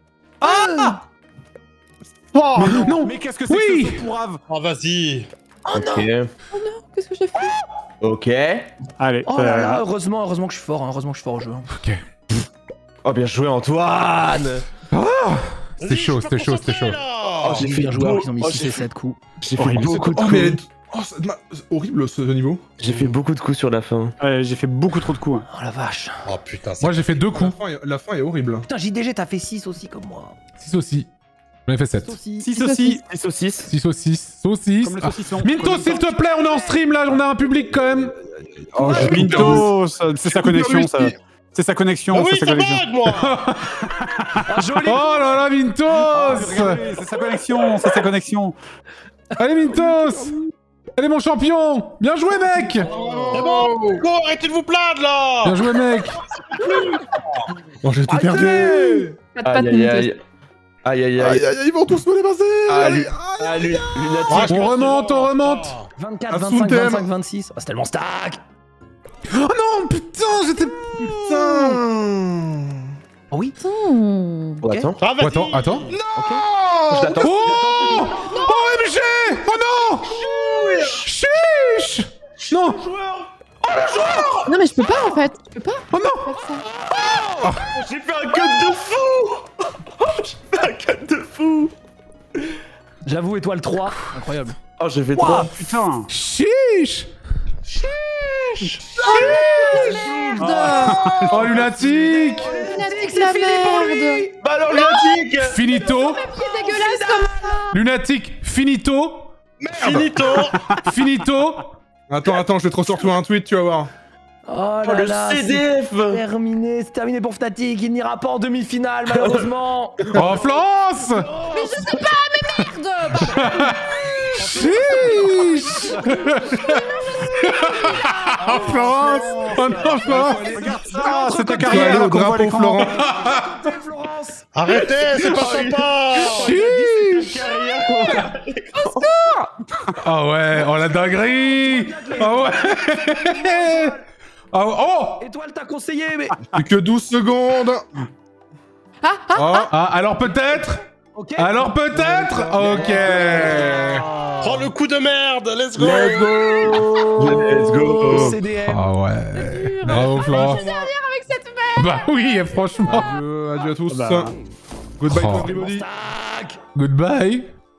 Oh, Mais non, mais qu'est-ce que c'est Oui. que ce pourrave? Oh, vas-y. Ok. Qu'est-ce que j'ai fait? Ok. Allez. Oh là là, heureusement que je suis fort, hein, heureusement que je suis fort au jeu. hein. Ok. Oh, bien joué, Antoine. C'était Vas-y, chaud, je suis c'était chaud, pas c'était chaud. concentré, là. Oh, j'ai fait Bien joué, beau- ils ont mis oh, 6 et 7 coups. J'ai fait Horrible. beaucoup de Oh coups. mais oh, c'est horrible ce niveau. J'ai fait beaucoup de coups sur la fin. Ouais, j'ai fait beaucoup trop de coups. hein. Oh la vache. Oh putain, Moi, j'ai fait 2 coups. La fin est horrible. Putain, JDG, t'as fait 6 aussi comme moi. 6 aussi. J'en ai fait 7. 6 6 aussi. 6 saucisses. 6 saucisses. Saucisses. Comme le Ah. saucisson. Minto, s'il te plaît, on est en stream là, on a un public quand même. Oh, je suis hyper Minto, c'est sa connexion, ça. réussi. C'est sa connexion, Ah oui, c'est sa ça connexion. bug, moi. Oh là là, Mintos. Regardez, c'est sa connexion, c'est sa connexion. Allez, Mintos. Allez, mon champion. Bien joué, mec. C'est bon. Go, arrêtez de vous plaindre, là. Bien joué, mec. Oh, j'ai tout perdu. Pas de patte Aïe aïe monteuse. aïe. Aïe aïe Aïe, aïe. aïe, aïe, ils vont tous me dépasser. Ah, Aïe, lui- aïe. Ah, lui, Ah, lunatique. je On pense remonte, que on c'est bon, remonte. putain. 24, Un 25, sous-thème. 25, 26. Oh, c'est tellement stack. Oh non, putain, j'étais. Putain. Oh oui. Putain. Oh, attends. Ah, vas-y. Attends, attends. Je l'attends. Oh OMG. Oh non. Chiche. Non. Non, mais je peux pas en fait. Je peux pas Oh non. faire ça. J'ai fait un cut de fou. J'ai fait un cut de fou. J'avoue, étoile 3. Incroyable. Oh, j'ai fait 3. Putain. Chiche. Merde. Oh, lunatique. C'est la merde. Bah alors, lunatique. Finito. C'est dégueulasse comme ça. Lunatique. Finito. Finito. Finito. Attends, je vais te ressortir un tweet, tu vas voir. Oh Oh, là le là. CDF. Terminé, c'est terminé pour Fnatic, il n'ira pas en demi-finale malheureusement. Oh, Florence. Merde. Chiche. Oh, Florence. Oh non, Florence. Regarde ça, c'est ta Tu vas aller carrière au qu'on voit à drapeau, l'écran. Florent. Florence. Arrêtez, c'est pas sympa. Chiche. Ah ouais, oh la dinguerie. Ah ouais. Ah ouais. Oh. Étoile t'a conseillé mais... Plus que 12 secondes. Ah, alors peut-être. Ok. Alors peut-être. Ok. Prends le coup de merde, let's go. Let's go. Let's go. CDM. Ah ouais. Bravo, Florence. Avec cette merde. Bah oui, franchement. Adieu à tous. Bah. Goodbye Oh. to everybody. Stack. Goodbye.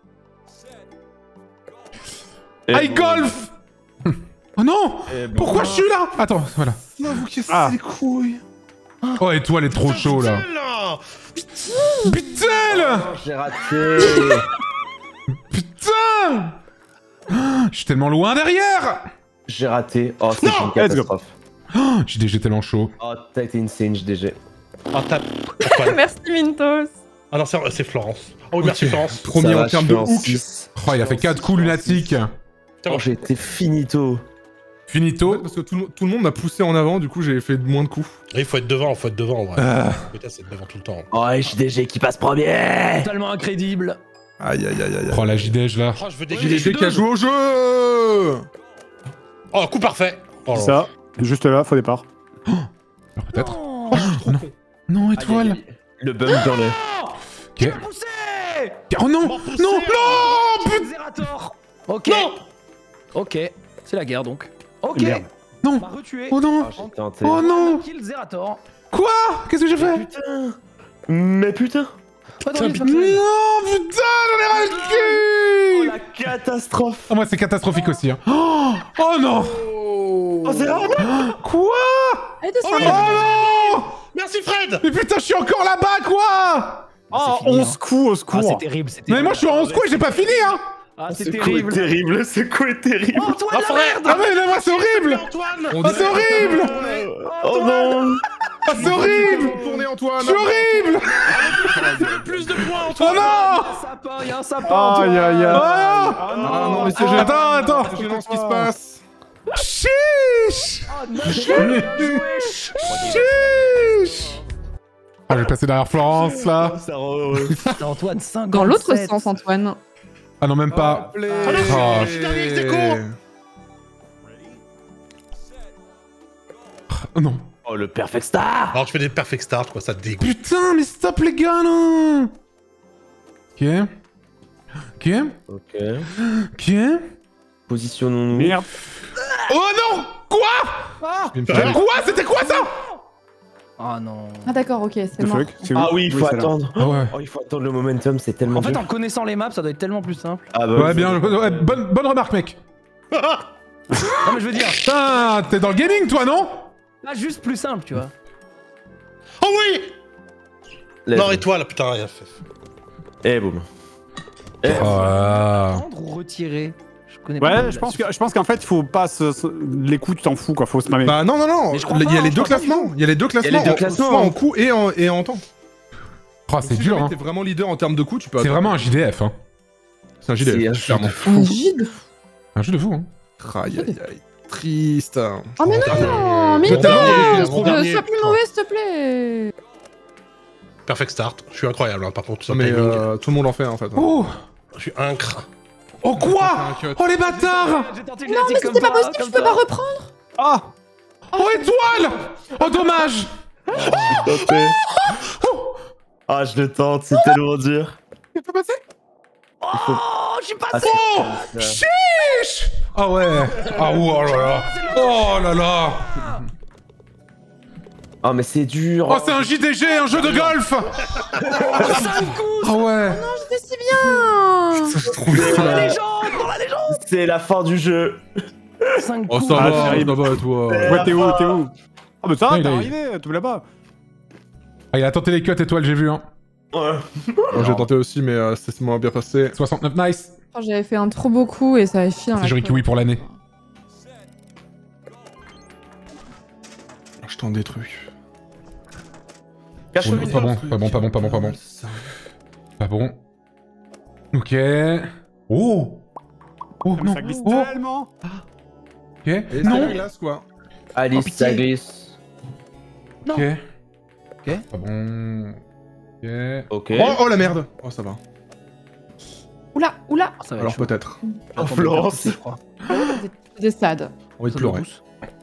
Hey, golf. Oh non. Pourquoi je suis là? Attends, voilà. Vous cassez Ah. les couilles. Oh, étoile est trop chaud là. Putain. J'ai raté. Putain. Je suis tellement loin derrière. J'ai raté. Oh, c'est une catastrophe. JDG tellement chaud. Oh, t'as été insane, JDG. Ah, tape. Merci Mintos. Ah non, c'est Florence. Oh oui, merci Florence. Premier en termes de hook. Oh, il a fait 4 coups lunatiques. Oh, j'ai été finito. Finito. Parce que tout le monde m'a poussé en avant, du coup j'ai fait moins de coups. Il faut être devant en vrai. Putain, c'est devant tout le temps. Oh, JDG qui passe premier. Totalement incrédible. Aïe aïe aïe aïe. Oh, la JDG là. Oh, je veux des JDG qui a joué au jeu. Oh, coup parfait. Oh, C'est ça. Juste là, faux départ. Alors peut-être. Oh, Non. Non, étoile. Le bump dans le... Qui Ok. m'a poussé? Oh non. Non, non. Kill Zerator. Ok. Non. Ok. C'est la guerre donc. Ok. Merde. On Non. m'a retué. Oh non. J'ai tenté. Oh non. Kill Zerator. Quoi? Qu'est-ce que j'ai fait? Putain. Mais putain. Attends, Non, putain, j'en ai ras le Oh, cul. la catastrophe. Oh, moi c'est catastrophique aussi. Hein. Oh non. Oh, c'est rare. Quoi? Allez, descends. Oh non. Merci Fred. Mais putain, je suis encore là-bas, quoi. Oh, fini, 11 coups au Ah, secours. c'est terrible, c'est Mais terrible. moi je suis en 11 coups et j'ai pas fini, hein. Ah, c'est Ce coup est terrible. terrible. Ce coup est terrible. Oh, toi, la Fred. merde. Ah mais moi c'est horrible. Antoine. Oh, c'est horrible. Oh non. Oh, c'est horrible. Tournez Antoine. C'est horrible. Plus de points Oh Antoine. non. Un sapin, il y a un sapin. Aïe, aïe, aïe. Oh Ah non mais c'est gênant. Attends. C'est gênant ce qui se passe. Chiche. Oh, non. Chiche. Ah, je vais passer derrière Florence là. Ça rend heureux. Putain, Antoine, 5 Dans l'autre sens, Antoine. Ah non, même pas. non, je suis dernier ex aequo. Oh non. Oh, le perfect star. Alors je fais des perfect start quoi, ça te dégoûte. Putain, mais stop les gars, non. Ok. Ok. Ok. Ok. Positionnons-nous. Merde. Oh non. Quoi? Je vais me faire- Quoi? C'était quoi ça? Oh non. Ah d'accord, ok, c'est The mort. fuck. C'est où? Ah oui, il faut c'est là. attendre. Ah ouais. Oh, il faut attendre le momentum, c'est tellement En fait, dur. en connaissant les maps, ça doit être tellement plus simple. Ah bah Ouais, oui, bien. Ouais, bonne remarque, mec. Non, mais je veux dire, Putain, t'es dans le gaming, toi, non? pas juste plus simple, tu vois. Oh oui. Let's Non, go. étoile, putain, rien fait. Et boum. Et... Prendre ou retirer? Je connais pas. Ouais, je pense qu'en fait, il faut pas les coups, tu t'en fous, quoi. Faut se spammer. Bah non non non. Mais je crois Il y pas, a les je deux crois pas classements. Il y a les deux classements. deux classements, Soit hein. en coups et en temps. Oh, c'est Si dur, jamais hein. T'es vraiment leader en termes de coups, tu peux. C'est vraiment un JDF, hein. C'est un JDF, C'est clairement. Un gide. Un jeu de fou, hein. Aïe aïe aïe. Triste. Oh mais non, Mais Mintos, non, dernier, sois plus mauvais, s'il te plaît. Perfect start. Je suis incroyable, hein, par contre, tout ça. Non mais timing. tout le monde en fait en fait. Oh. Je suis incre. Oh, quoi? Oh, les bâtards. J'ai tenté Non, mais c'était pas possible, je peux pas reprendre. Ah. Oh, étoile. Oh, dommage. Ah, je le tente, c'est tellement dur. Il peut passer? Oh, je suis Ah, passé. c'est- Chiche. Ah ouais. Ah oh là là. Oh là là. Ah, mais c'est dur. Oh, c'est un JDG, un jeu de golf. Ah ouais. C'était si bien. Dans la légende, dans la légende. C'est la fin du jeu. 5 Oh coups. ça Ah, va, terrible. ça va toi. Ouais, t'es où? T'es où? Ah, bah ça va, Ouais, t'es il a- arrivé, tout là-bas. Ah, il a tenté les cuts étoiles, j'ai vu, hein. Ouais. Moi, j'ai tenté aussi mais c'est moins bien passé. 69, nice. Oh, j'avais fait un trop beau coup et ça avait fini dans C'est la Jori queue. Kiwi pour l'année. Je t'en détruis. Oh, non, pas bon, pas bon, pas bon, pas bon, pas bon. Pas bon. Ok. Oh. Oh non. Ça glisse Oh. tellement. Ok. Et c'est Non. la glace quoi. Alice, Oh, pitié. ça glisse. Ok. Ok. Pas bon. Ok. Ok. Oh la merde. Oh ça va. Oula, oula. Ça va Alors être chaud. peut-être. J'attends de Florence. faire pousser, je crois. Des stades. On va te Ça me pleurer. pousse.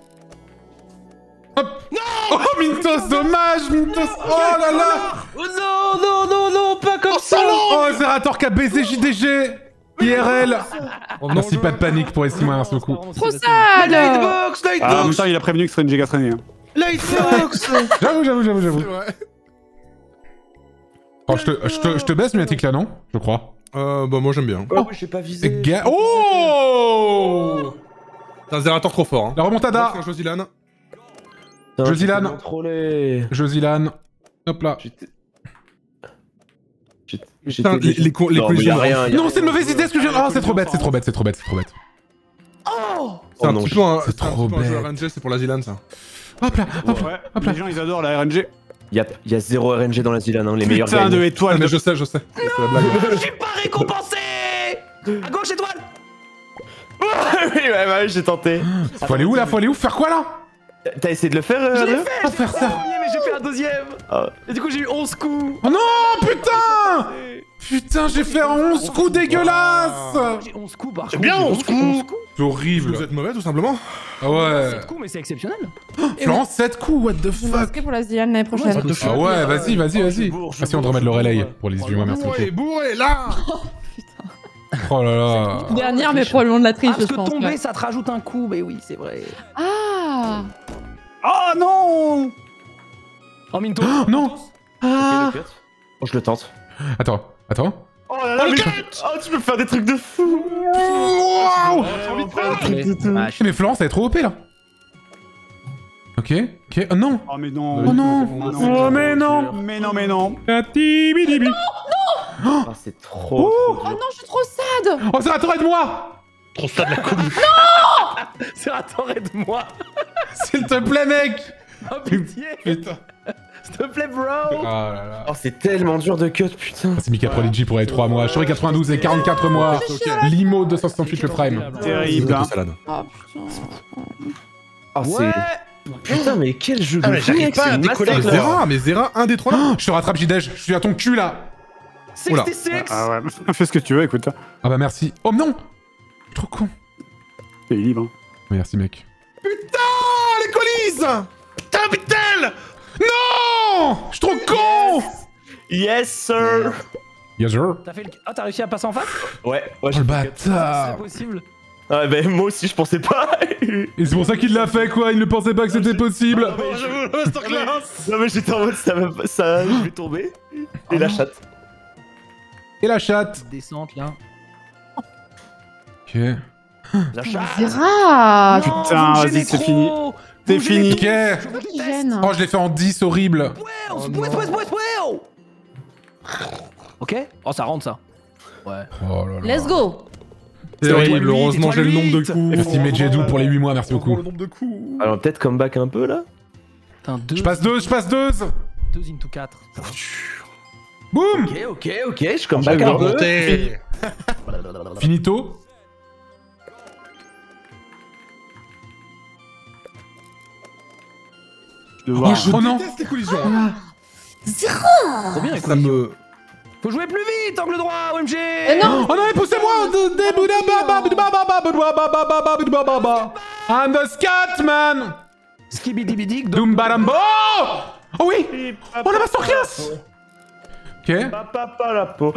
Oh Mintos, dommage Mintos. Oh là là. Oh non, non, non, non, pas comme ça. Oh Zerator qui a baisé JDG. IRL. Merci, pas de panique pour estimer un seul coup. Trop sale. Lightbox, Ah, en même Lightbox, temps, il a prévenu que ce serait une giga traînée. Hein. Lightbox. J'avoue. C'est vrai. Oh, je te baisse Lunatic là, non? Je crois. Bah moi j'aime bien. Oh, j'ai pas visé. Oh. T'as un Zerator trop fort hein. La remontada. Josilan. Josilan. Josilan. Hop là. Putain, les collisions. Non, c'est une mauvaise idée ce que je viens. Ah, c'est trop bête, c'est trop bête, c'est trop bête, c'est trop bête. C'est un petit peu un trop jeu bête. RNG, c'est pour la Zilan ça. Hop là, hop là. Ouais, les gens ils adorent la RNG. Y a 0 RNG dans la Zilan, hein, les meilleurs Putain de gagnent. étoiles. Mais je sais. C'est la blague. Je suis pas récompensé. À gauche étoile. Oui, ouais, j'ai tenté. Faut aller où là? Faut aller où? Faire quoi là? T'as essayé de le faire, Je l'ai Adrien fait. J'ai fait un premier, mais j'ai fait un deuxième. Ah. Et du coup, j'ai eu 11 coups. Oh non, putain! Putain, j'ai fait un 11 coups dégueulasse! J'ai 11 coups par C'est contre. bien, j'ai 11 coups. C'est horrible. Vous êtes mauvais tout simplement. Ah ouais. 7 coups, mais c'est exceptionnel. Florence, 7 coups, what the Je vais fuck? m'inscrire pour la Zilan l'année prochaine. Ah ouais, vas-y. Merci, on te remet de l'oreille pour les 18 mois, merci beaucoup. Bourré, là. Oh là là. Dernière, mais probablement de la triche, Parce je que pense. tomber, ouais. ça te rajoute un coup. Mais oui, c'est vrai. Ah. Oh non! Oh, Minto. Non. Oh, je le tente. Attends. Oh là là, oh, tu peux faire des trucs de fou. Waouh! Mais Florence, elle est trop OP là. Ok. Oh non. Oh mais non. Oh non. Oh mais non. Mais non. Ah, c'est trop. Oh non, je suis trop sad. Oh, c'est aide-moi! Trop ça de la coupe. C'est aide-moi. S'il te plaît, mec! Oh pitié. Putain. S'il te plaît, bro. Oh là là. Oh, c'est tellement dur de cut, putain. C'est Mika Prodigy pour les 3 mois. Shuri 92 et 44 mois. Limo 268 le prime. Terrible. Hein. Salade. Oh putain. Oh, Ouais. Putain, mais quel jeu de fou, j'arrive mec, pas c'est à une décoller. massacre. Mais Zera, un des 3 là. Oh, je te rattrape, J-Dej. Je suis à ton cul là. 66. Ah ouais, fais ce que tu veux, écoute. Ah bah merci. Oh non! Trop con. T'es libre. Merci, mec. Ah, les colis. Putain, putain. Non! Je suis trop con! Yes, sir. Yes, sir. T'as fait le... Ah, t'as réussi à passer en face? Ouais, Oh j'ai le fait le cut. C'est bâtard! possible. Ah, bah, moi aussi, je pensais pas. Et c'est pour ça qu'il l'a fait, quoi. Il ne pensait pas que c'était possible. Oh, j'avoue, le masterclass. Non, mais j'étais en mode, ça, je vais tomber. Et la chatte. Et la chatte. Descente là. Ok. La chatte. Zera. Putain, vas-y, c'est fini. C'est fini. Ok. Qui gêne. Oh, je l'ai fait en 10, horrible. Ok. Oh, ça rentre ça. Ouais. Oh là là. Let's go. C'est horrible, heureusement j'ai le nombre de coups. Merci Medjedou pour les 8 mois, merci beaucoup. Le nombre de coups. Alors, peut-être comeback un peu, là. Putain, 2. Je passe 2. 2 into 4. Boum! Ok, je comeback un peu. Remonter. Finito. Je dois voir. Oh non! Déteste les collisions. Trop bien, Ça me. Faut jouer plus vite, angle droit, OMG. Non. Oh non, mais poussez-moi! I'm the scat man! Skibidibidig. Dumbarambo! Oh oui! Oh la masterclass! Ok. Papa la peau.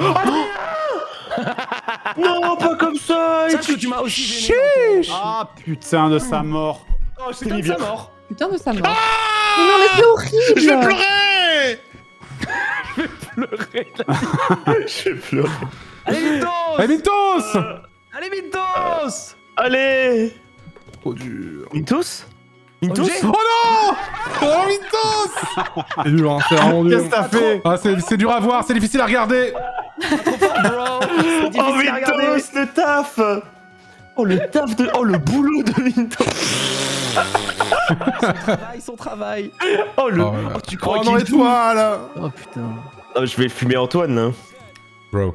Non, pas comme ça. Sache que tu m'as aussi gêné. Ah putain de sa mort. Oh, je t'ai Putain mis de bien. sa mort. Putain de sa mort. Mais non, mais c'est horrible. Je vais pleurer. Je vais pleurer. Allez, Mintos. Hey, Mintos! Allez, Mintos. Allez. Trop dur. Mintos Oh non! Oh Mintos! C'est dur, hein, c'est vraiment dur. Qu'est-ce que t'as fait? Ah, c'est dur à voir, c'est difficile à regarder. Bro. Oh, Mintos, le taf. Oh, le taf de... Oh, le boulot de Mintos. Son travail. Oh, le... Oh là là. Oh, tu crois Oh qu'il non, est tout. étoile. Oh putain. Oh, je vais fumer Antoine, hein. Bro.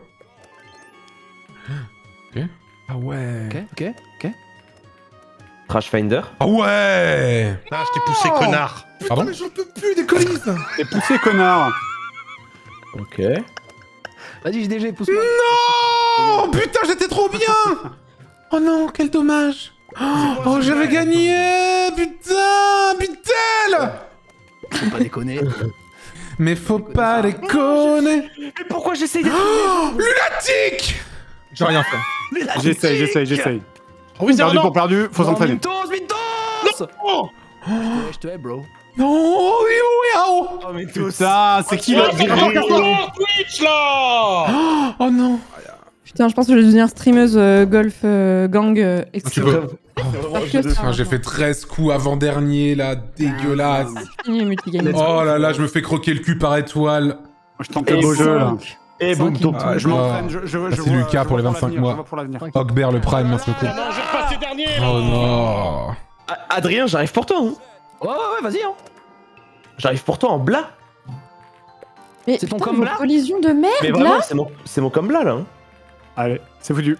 Ah ouais. Ok. Trash Finder. Ah ouais! Ah, je t'ai poussé, connard. Pardon? Mais j'en peux plus des colis. T'es poussé, connard. Ok. Vas-y, JDG, pousse-moi. Oh putain, j'étais trop bien! Oh non, quel dommage! Oh, j'avais gagné! Putain! Putain! Faut pas déconner. Mais faut pas déconner! Mais pourquoi j'essaye d'être... Oh! Lunatique! J'ai rien fait. J'essaye. Oh oui, Perdu non. pour perdu, faut s'entraîner. Mintos. Oh. Je te hais, bro. Non! Oui, oui, oh! Oh, Mintos. Putain, c'est qui le Twitch là. Oh non! Putain, je pense que je vais devenir streameuse golf gang Tu extrême. peux. Ça que ça. Ah, j'ai fait 13 coups avant-dernier, là, dégueulasse. Fini, multigame. Oh là là, je me fais croquer le cul par étoile. Moi, je tente le beau jeu, là. Et boum, donc. Je m'entraîne, c'est Lucas pour les 25 mois. Ogbert le Prime, merci beaucoup. Non, je vais passer dernier Oh non. Adrien, j'arrive pour toi, hein. Ouais, vas-y, hein. J'arrive pour toi en blas. Mais C'est ton putain, comble vos là collisions de merde, Mais là. vraiment, c'est mon comble là, hein. Allez, c'est foutu.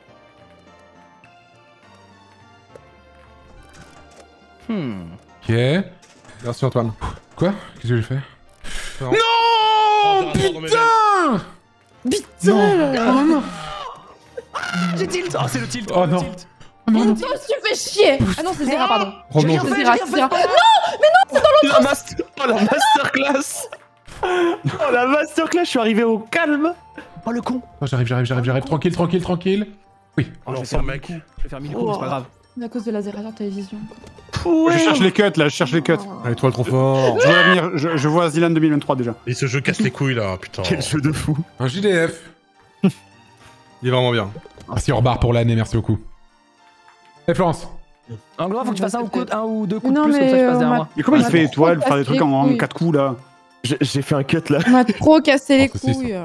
Ok. Merci Antoine. Quoi? Qu'est-ce que j'ai fait? Oh, Non, putain! Non. J'ai tilt. Oh, c'est le tilt. Oh non. Oh non. Oh, tu fais chier. Ah non, c'est Zera, pardon. Oh non. C'est Zera, c'est Zera. Oh la masterclass. Oh la masterclass, je suis arrivé au calme. Oh, le con. Oh, j'arrive. Tranquille. Oui. Oh, je vais Non, faire mec. 1000 coups. Je vais faire 1000 coups, mais c'est pas grave. À cause de la Zera sur télévision. Je cherche les cuts, là, je cherche les cuts. Ah, étoile trop fort. Je vois l'avenir, je vois Zilan 2023 déjà. Et ce jeu casse les couilles là, putain. Quel jeu de fou. Un JDF. Il est vraiment bien. Merci Orbar pour l'année, merci beaucoup. Et Florence. Anglois, faut que tu fasses un ou deux coups de Non, plus, comme mais ça je passe on derrière m'a- moi. Mais comment il On fait a étoile, trop faire des trucs cassé les en couilles. 4 coups là? J'ai fait un cut là. On m'a trop cassé les Oh, c'est couilles.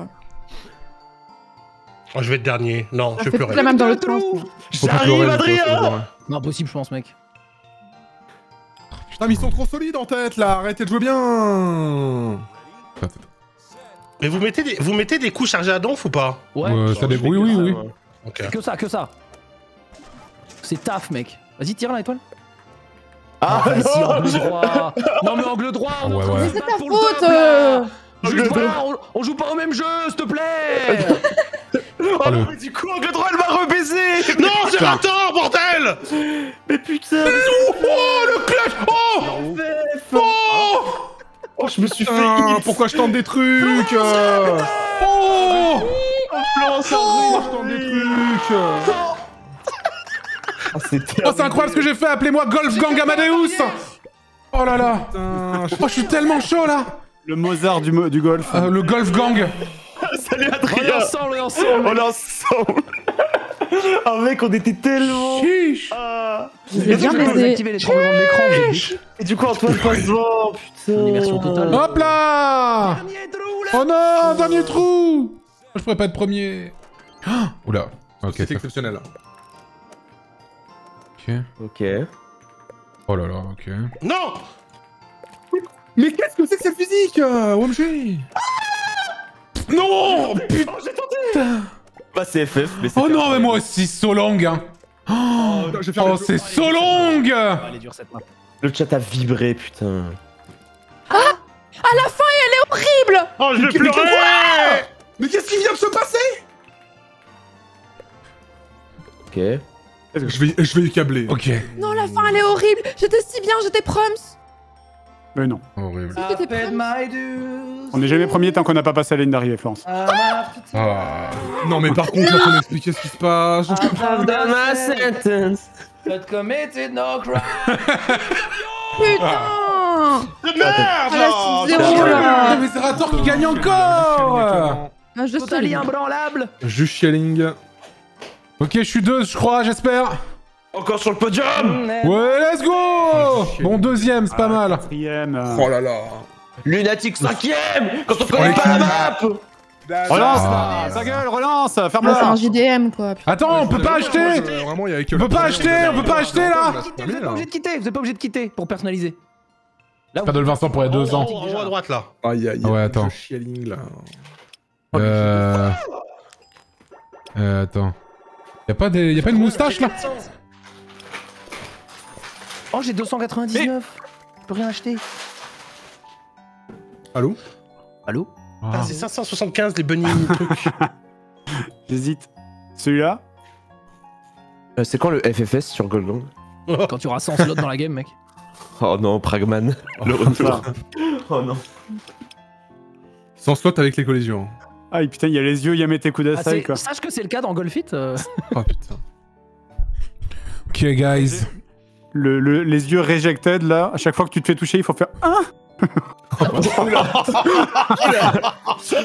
Oh, je vais être dernier. Non, je Ça vais fait toute pleurer. la même dans l'autre sens. Faut pas pleurer, J'arrive, faut pas Adrien. pleurer. Non, impossible, je pense, mec. Putain, mais ils sont trop solides en tête là. Arrêtez de jouer bien. Mais vous mettez des coups chargés à donf ou pas? Ouais. Ça débrouille, oui. Ok. Que ça. C'est taf, mec. Vas-y, tire l'étoile. Ah Vas-y, non. angle droit. Non, mais angle droit. on est en train de Ouais. se Mais c'est battre ta pour le faute. top, là. Juste, Angle voilà, on joue pas au même jeu, s'il te plaît. Oh non, mais du coup, Angle droit, elle m'a rebaisé. Non, j'ai un tort, bordel! Mais putain. Oh, le clash. Oh, Oh, je me suis fait. putain, pourquoi je tente des trucs Oh, Florence, je tente des trucs. Oh, c'était. Oh, c'est incroyable ce que j'ai fait. Appelez-moi Golf Gang Amadeus. Oh là là. Oh, je suis tellement chaud là. Le Mozart du golf. Le Golf Gang. Salut On est Adrien. ensemble. On est ensemble. Oh mec, on était tellement. Chiche. Ah. J'ai bien Je vais baisé. désactiver les tremblements de l'écran. vous êtes des- Et du coup, Antoine passe devant. Putain. Immersion totale. Hop là. Dernier trou, là. Oh non, dernier trou. Je pourrais pas être premier. Oula. Ok, c'est exceptionnel. Ok. Ok. Oh là là, ok. Non! Mais qu'est-ce que c'est que cette physique OMG. Non. Putain. Bah, c'est FF, mais c'est. Oh non, mais moi aussi, so long. Hein. Oh, c'est so long. Elle est dure cette map. Le chat a vibré, putain. À la fin, elle est horrible. Oh, je vais pleurer! Mais qu'est-ce qui vient de se passer? Ok. Je vais y câbler. Ok. Non, la fin, elle est horrible. J'étais si bien, j'étais proms. Mais non. Horrible. J'étais proms. On n'est jamais premier tant qu'on n'a pas passé la ligne d'arrivée, Florence. Ah. Non, mais par contre, là, faut m'expliquer ce qui se passe. But committed no crime. Putain. De merde! Ah, c'est là. zéro, là. Mais c'est Rator qui gagne encore. Ah, je sais. Totally imbranlable. Juste Shelling. Ok, je suis 2, je crois, j'espère. Encore sur le podium. Ouais, let's go. Bon, deuxième, c'est pas mal. Quatrième. Oh là là. Lunatic 5ème. Quand on connaît pas la map. Relance Ah. ta gueule, relance Ah, c'est ferme-la. un JDM, quoi. Putain. Attends, on peut pas acheter. Vraiment, il y avait que On peut pas acheter, on peut pas acheter là. Vous êtes pas obligé de quitter. Vous êtes pas obligé de quitter pour personnaliser. Là, Pas de Vincent pour les 2 ans. En haut à droite là. Aïe, aïe, Ouais, attends. Shelling là. Attends. Y'a pas une moustache là? Oh, j'ai 299. Je peux rien acheter. Allô? Allô? Ah, c'est 575 les bunny trucs. J'hésite. Celui-là? C'est quand le FFS sur Goldong? Quand tu auras 100 slots dans la game, mec. Oh non, Pragman. Le retour. Oh non. Sans slot avec les collisions. Ah, et putain, il y a les yeux Yamete Ah, Kudasai, quoi. sache que c'est le cas dans Golfit. Oh putain. Ok, guys. Les yeux rejected, là, à chaque fois que tu te fais toucher, il faut faire un.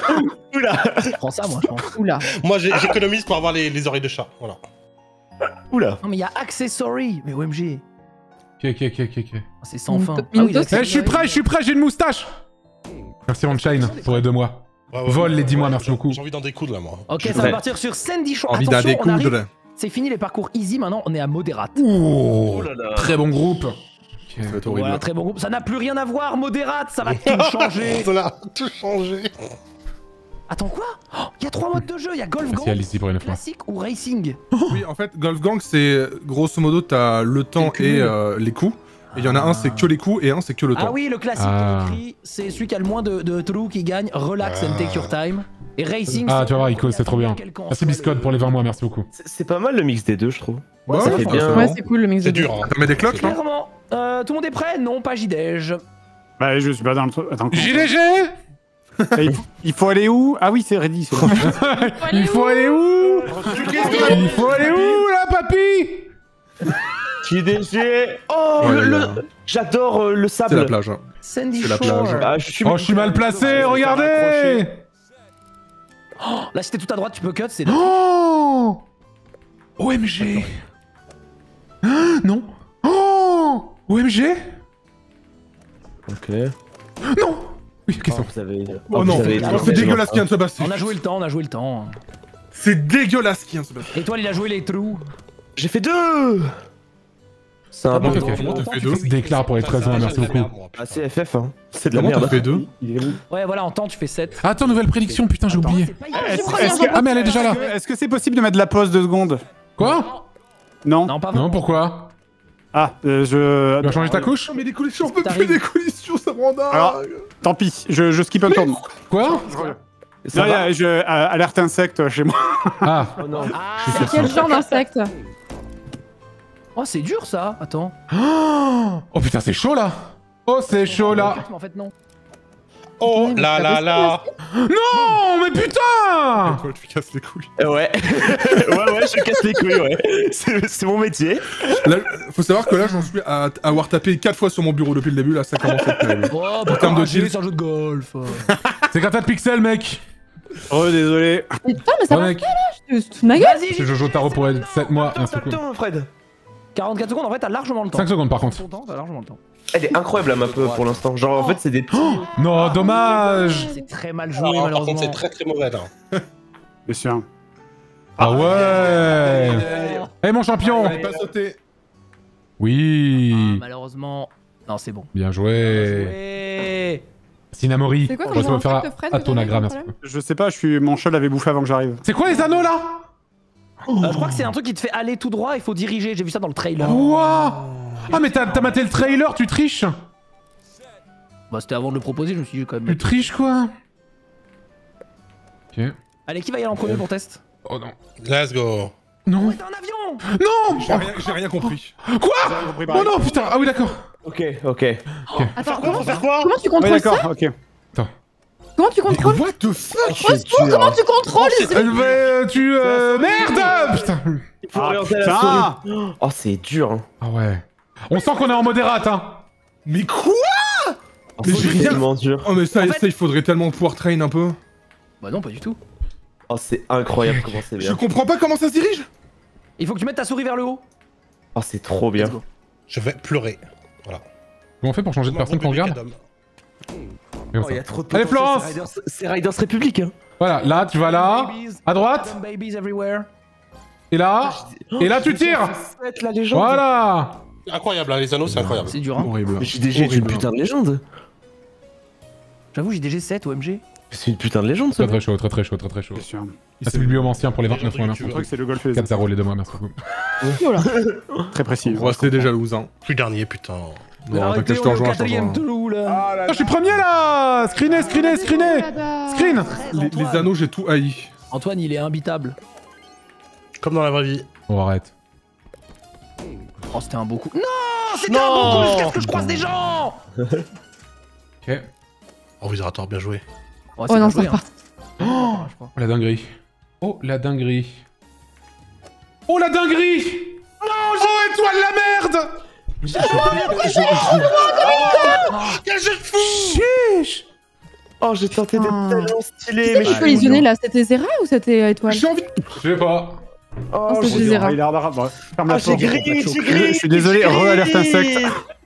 Je prends ça, moi, je pense. Oula. Moi j'économise pour avoir les oreilles de chat. Voilà. Oula. Non mais il y a accessory. Mais OMG. Ok. C'est sans fin. Mintos. Ah oui, Eh, je suis prêt, j'ai une moustache. Merci Onshine pour les 2 mois. Vol les 10 mois, merci beaucoup. J'ai envie d'en découdre là, moi. Ok, Je ça va prêt. partir sur Sandy Shore. Envie d'en Attention, on arrive. découdre. C'est fini les parcours easy, maintenant on est à modérate. Oh, là là. très bon groupe. Ça va être horrible. Voilà, très bon groupe. Ça n'a plus rien à voir, modérate, ça va tout changer. Ça a tout changé. Attends, quoi? Il y a 3 modes de jeu, il y a Golf Merci Gang, Alice pour les 9 mois. classique ou racing. Oui, en fait, Golf Gang, c'est grosso modo, t'as le temps et les coups. Et il y en a un, c'est que les coups, et un, c'est que le temps. Ah oui, le classique écrit, c'est celui qui a le moins de trous qui gagne. Relax and take your time. Et racing, Ah, c'est tu vas voir, Ico, c'est trop bien. quel camp Merci soit Biscode le- pour les 20 mois, merci beaucoup. C'est pas mal le mix des deux, je trouve. Bah ça ouais, fait bah, bien. c'est Ouais, bon. c'est cool le mix de C'est deux. dur, hein. Ça met des cloches, là. Clairement, tout le monde est prêt? Non, pas JDège. Bah, je suis pas dans le truc. Attends. JDG. Il faut aller où? Ah oui, c'est ready. C'est bon. Il faut aller où? Il faut aller où, là, papy? JDG. Oh, Ouais, là. j'adore le C'est la sable. plage. Hein. Sandy C'est la Shore. plage. Ah, je suis Oh, je suis mal placé, regardez. Là, si t'es tout à droite, tu peux cut, c'est... Oh, OMG. Ah, non. Oh, OMG. Ok. Non. Oui, Oh, question. vous avez... Oh non, vous avez- c'est dégueulasse ce qui vient de se passer. On a joué le temps, on a joué le temps. C'est dégueulasse ce qui vient de se passer. Étoile, il a joué les trous. J'ai fait 2. C'est un Comment bon t'as temps. fait Comment t'as fait tu 2? fais- Déclare pour les 13 mois, merci beaucoup. Ah, c'est FF, hein. C'est de la Comment merde. t'as fait 2? Il est où? Ouais, voilà, en temps, tu fais 7. Attends, nouvelle prédiction, putain, j'ai oublié. Ah, mais elle est déjà là. Est-ce que c'est possible de mettre de la pause 2 secondes? Quoi? Non. Non, pas Non, vraiment. pourquoi? Ah, je. Tu vas changer ta couche? Mais des collisions, on peut plus T'arrives. des collisions, ça me rend dingue. Alors, tant pis, je skip un tour. Quoi? Ça Non, va alerte insecte chez moi. Ah, Oh non. Ah, C'est quel genre d'insecte? oh, c'est dur ça. Attends. oh putain, c'est chaud là. Oh, c'est chaud là. Mais en fait, non. Oh là là là. Non, mais putain. Toi, tu casses les couilles. Ouais. ouais, je casse les couilles, ouais. C'est mon métier. Là, faut savoir que là, j'en suis à avoir tapé 4 fois sur mon bureau depuis le début, là, ça commence à être terrible. Oh, En termes de deal. c'est un jeu de golf. C'est quand t'as de pixels, mec. Oh, désolé. Mais putain, mais ça Ouais, va mec. pas là, je te fous de ma gueule. Vas-y, C'est Jojo Taro pour 7 mois, merci beaucoup. Attends, Fred. 44 secondes, en fait, t'as largement le temps. 5 secondes par contre. Ton temps, t'as largement le temps. Elle est incroyable la map pour l'instant. Genre, en fait, c'est des petits. Non, dommage. C'est très mal joué, Alors, par malheureusement. contre, c'est très très mauvais là. Bien sûr. Ah ouais. Eh mon champion. J'ai pas sauté. Oui. Malheureusement. Non, c'est bon. Bien joué. Ouais. Sinamori. C'est quoi On comme va se genre faire d'impact, Fred, à que ton t'as agra, eu, merci. problème Je sais pas, mon chat l'avait bouffé avant que j'arrive. C'est quoi les anneaux là? Je crois que c'est un truc qui te fait aller tout droit, il faut diriger. J'ai vu ça dans le trailer. Ouah. Ah mais t'as maté le trailer, tu triches. Bah, c'était avant de le proposer, je me suis dit quand Tu même. triches quoi? Ok. Allez, qui va y aller en premier pour test? Oh non. Let's go. Non. T'es un avion! Non. J'ai rien compris. Quoi? Oh non putain. Ah oui d'accord. Ok. Attends, comment Faut faire quoi? tu Ouais, contrôles ça? d'accord, ok. Comment tu contrôles? What the fuck? Comment tu contrôles les Merde. Putain. Il faut Ah, orienter la putain. souris. Oh, c'est dur, hein. Ah ouais. On sent qu'on est en modérate hein. Mais quoi? Oh, Mais c'est j'ai rien- tellement dur. Oh, mais ça, En fait- ça, il faudrait tellement pouvoir train un peu. Bah, non, pas du tout. Oh, c'est incroyable comment c'est Je bien. comprends pas comment ça se dirige. Il faut que tu mettes ta souris vers le haut. Oh, c'est trop bien. Let's go. Je vais pleurer. Comment on fait pour changer de personne qu'on regarde? Comme Oh, ça. il y a trop de Allez, potentiel, Florence. c'est Riders République, hein. Voilà, là tu vas là, Babies. à droite, Dumb babies everywhere. et là, et là tu tires. C'est la légende. Voilà. Incroyable, hein, les anneaux, c'est incroyable. C'est dur, hein. Horrible. Mais JDG est une Horrible. putain de légende. J'avoue, JDG 7 OMG. C'est une putain de légende, ce Très mec. très chaud, très très chaud, très très chaud. Bien sûr. Merci le biomancien pour les 29 mois, merci Le beaucoup. truc, c'est le golf et les 4-0 les 2 mois, merci beaucoup. Très précis. On va rester des jaloux, hein. Plus dernier, putain. Non, Arrêtez, t'inquiète, je te on est au rejoins, je te quatrième rejoins. trou, là. Ah, je suis premier là. Screené. Screen. Les anneaux, j'ai tout haï. Antoine, il est imbitable. Comme dans la vraie vie. On arrête. Oh, c'était un beau coup. Non, c'était un beau coup jusqu'à ce que je croise des gens. Ok. Oh, Wizarator, bien joué. Oh, Oh non, bien ça joué, repart. hein. Je crois. Oh la dinguerie. Oh la dinguerie. Oh la dinguerie. Oh, étoile la merde. Quel jeu de fou! Chiche. Oh, j'ai tenté d'être Ah. tellement stylé, Qui mais c'est qui collisionné là? C'était Zera ou c'était Étoile? J'ai envie de... Je sais pas. Oh, c'est des erreurs. Il a l'air d'arabe. Bon, ferme la Ah, j'ai porte. gris, j'ai gris. Je suis désolé, re-alerte insecte.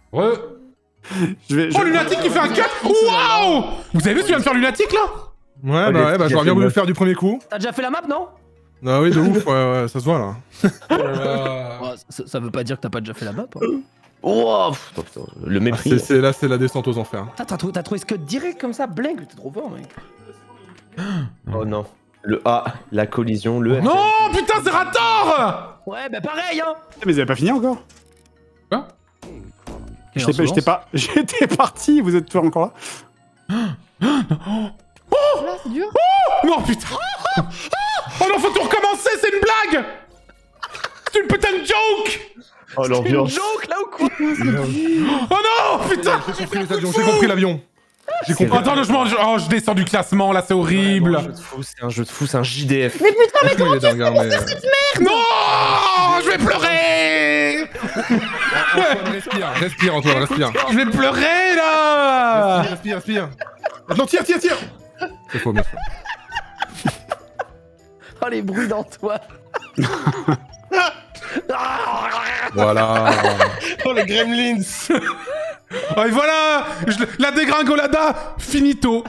Oh, Lunatic qui fait un cut. Waouh! Vous avez vu ce qu'il vient de faire Lunatic là? Ouais, bah ouais, j'aurais bien voulu le faire du premier coup. T'as déjà fait la map, non? Ah oui, de ouf, ouais, ça se voit là. Ouais, ça veut pas dire que t'as pas déjà fait la map. Hein. Oh, putain, le mépris. Là, c'est la descente aux enfers. T'as trouvé ce cut direct comme ça, blank, t'es trop fort, mec. Oh non. Le A, la collision, le F. Non, putain, c'est Rator! Ouais, bah pareil, hein. Mais vous avez pas fini encore? Quoi? J'étais parti, vous êtes toujours encore là? Là, c'est dur. Non, putain! Oh non, faut tout recommencer, c'est une blague! C'est une putain de joke! Oh l'ambiance. Joke là ou quoi? Oh non, putain! J'ai compris l'avion. J'ai compris. Attends, je descends du classement, là, c'est horrible! C'est un jeu de fou, c'est un JDF. Mais putain, mais Franchement, il est dingue, hein, mais... Non! Je vais pleurer! Antoine, respire, Antoine, respire. Je vais pleurer, là! Respire. Non, tire! C'est faux, bien sûr. Oh, les bruits d'Antoine. Voilà. Oh, les gremlins. Oh, et voilà! La dégringolada! Finito!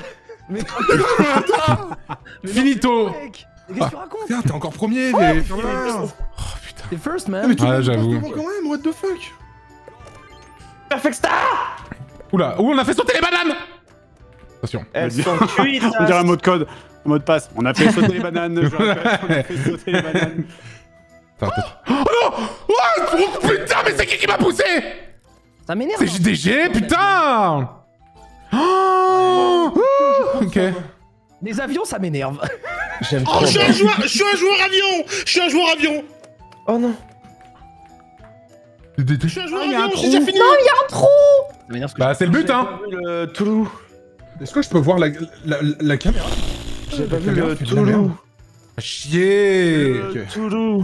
Finito! Mec, qu'est-ce que tu racontes? Tiens, t'es encore premier, mais... T'es first, man. Ouais, j'avoue. Quand même, what the fuck? Perfect Star. Oula, on a fait sauter les bananes! Attention. Elles sont cuites. On dirait un mot de code, un mot de passe. On a fait sauter les bananes, je répète, on a fait sauter les bananes. Oh non! Oh putain, mais c'est qui m'a poussé? Ça m'énerve. C'est JDG, putain! Oh ok. Les avions, ça m'énerve. J'aime Oh, trop. je suis un joueur avion. Oh non. Je suis un joueur y a un avion, trou. j'ai déjà fini. Ça m'énerve ce que Bah, c'est le but, hein! Le Toulouse. Est-ce que je peux voir la caméra? J'ai pas vu caméra le fait de la merde. Toulouse. Chier! Ok. Toulouse.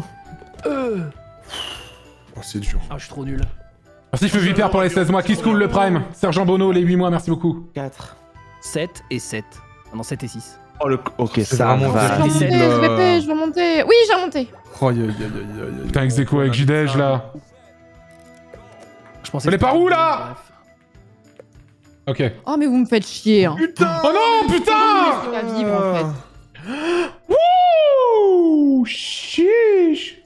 Oh, c'est dur. Ah, je suis trop nul. Merci Feu Vipère pour les 16 mois. Qui school le prime? Sergent Bono, les 8 mois, merci beaucoup. 4. 7 et 7. Ah non, 7 et 6. Oh le... Ok, C'est ça vraiment va. Je vais remonter, je vais remonter. Oui, j'ai remonté. Oh, aïe. Putain, ex-écho avec JDG là. Je pensais. Elle est par où là? Ok. Oh, mais vous me faites chier. Hein. Oh non, putain! Je vais vivre en fait. Wouh! Chiche!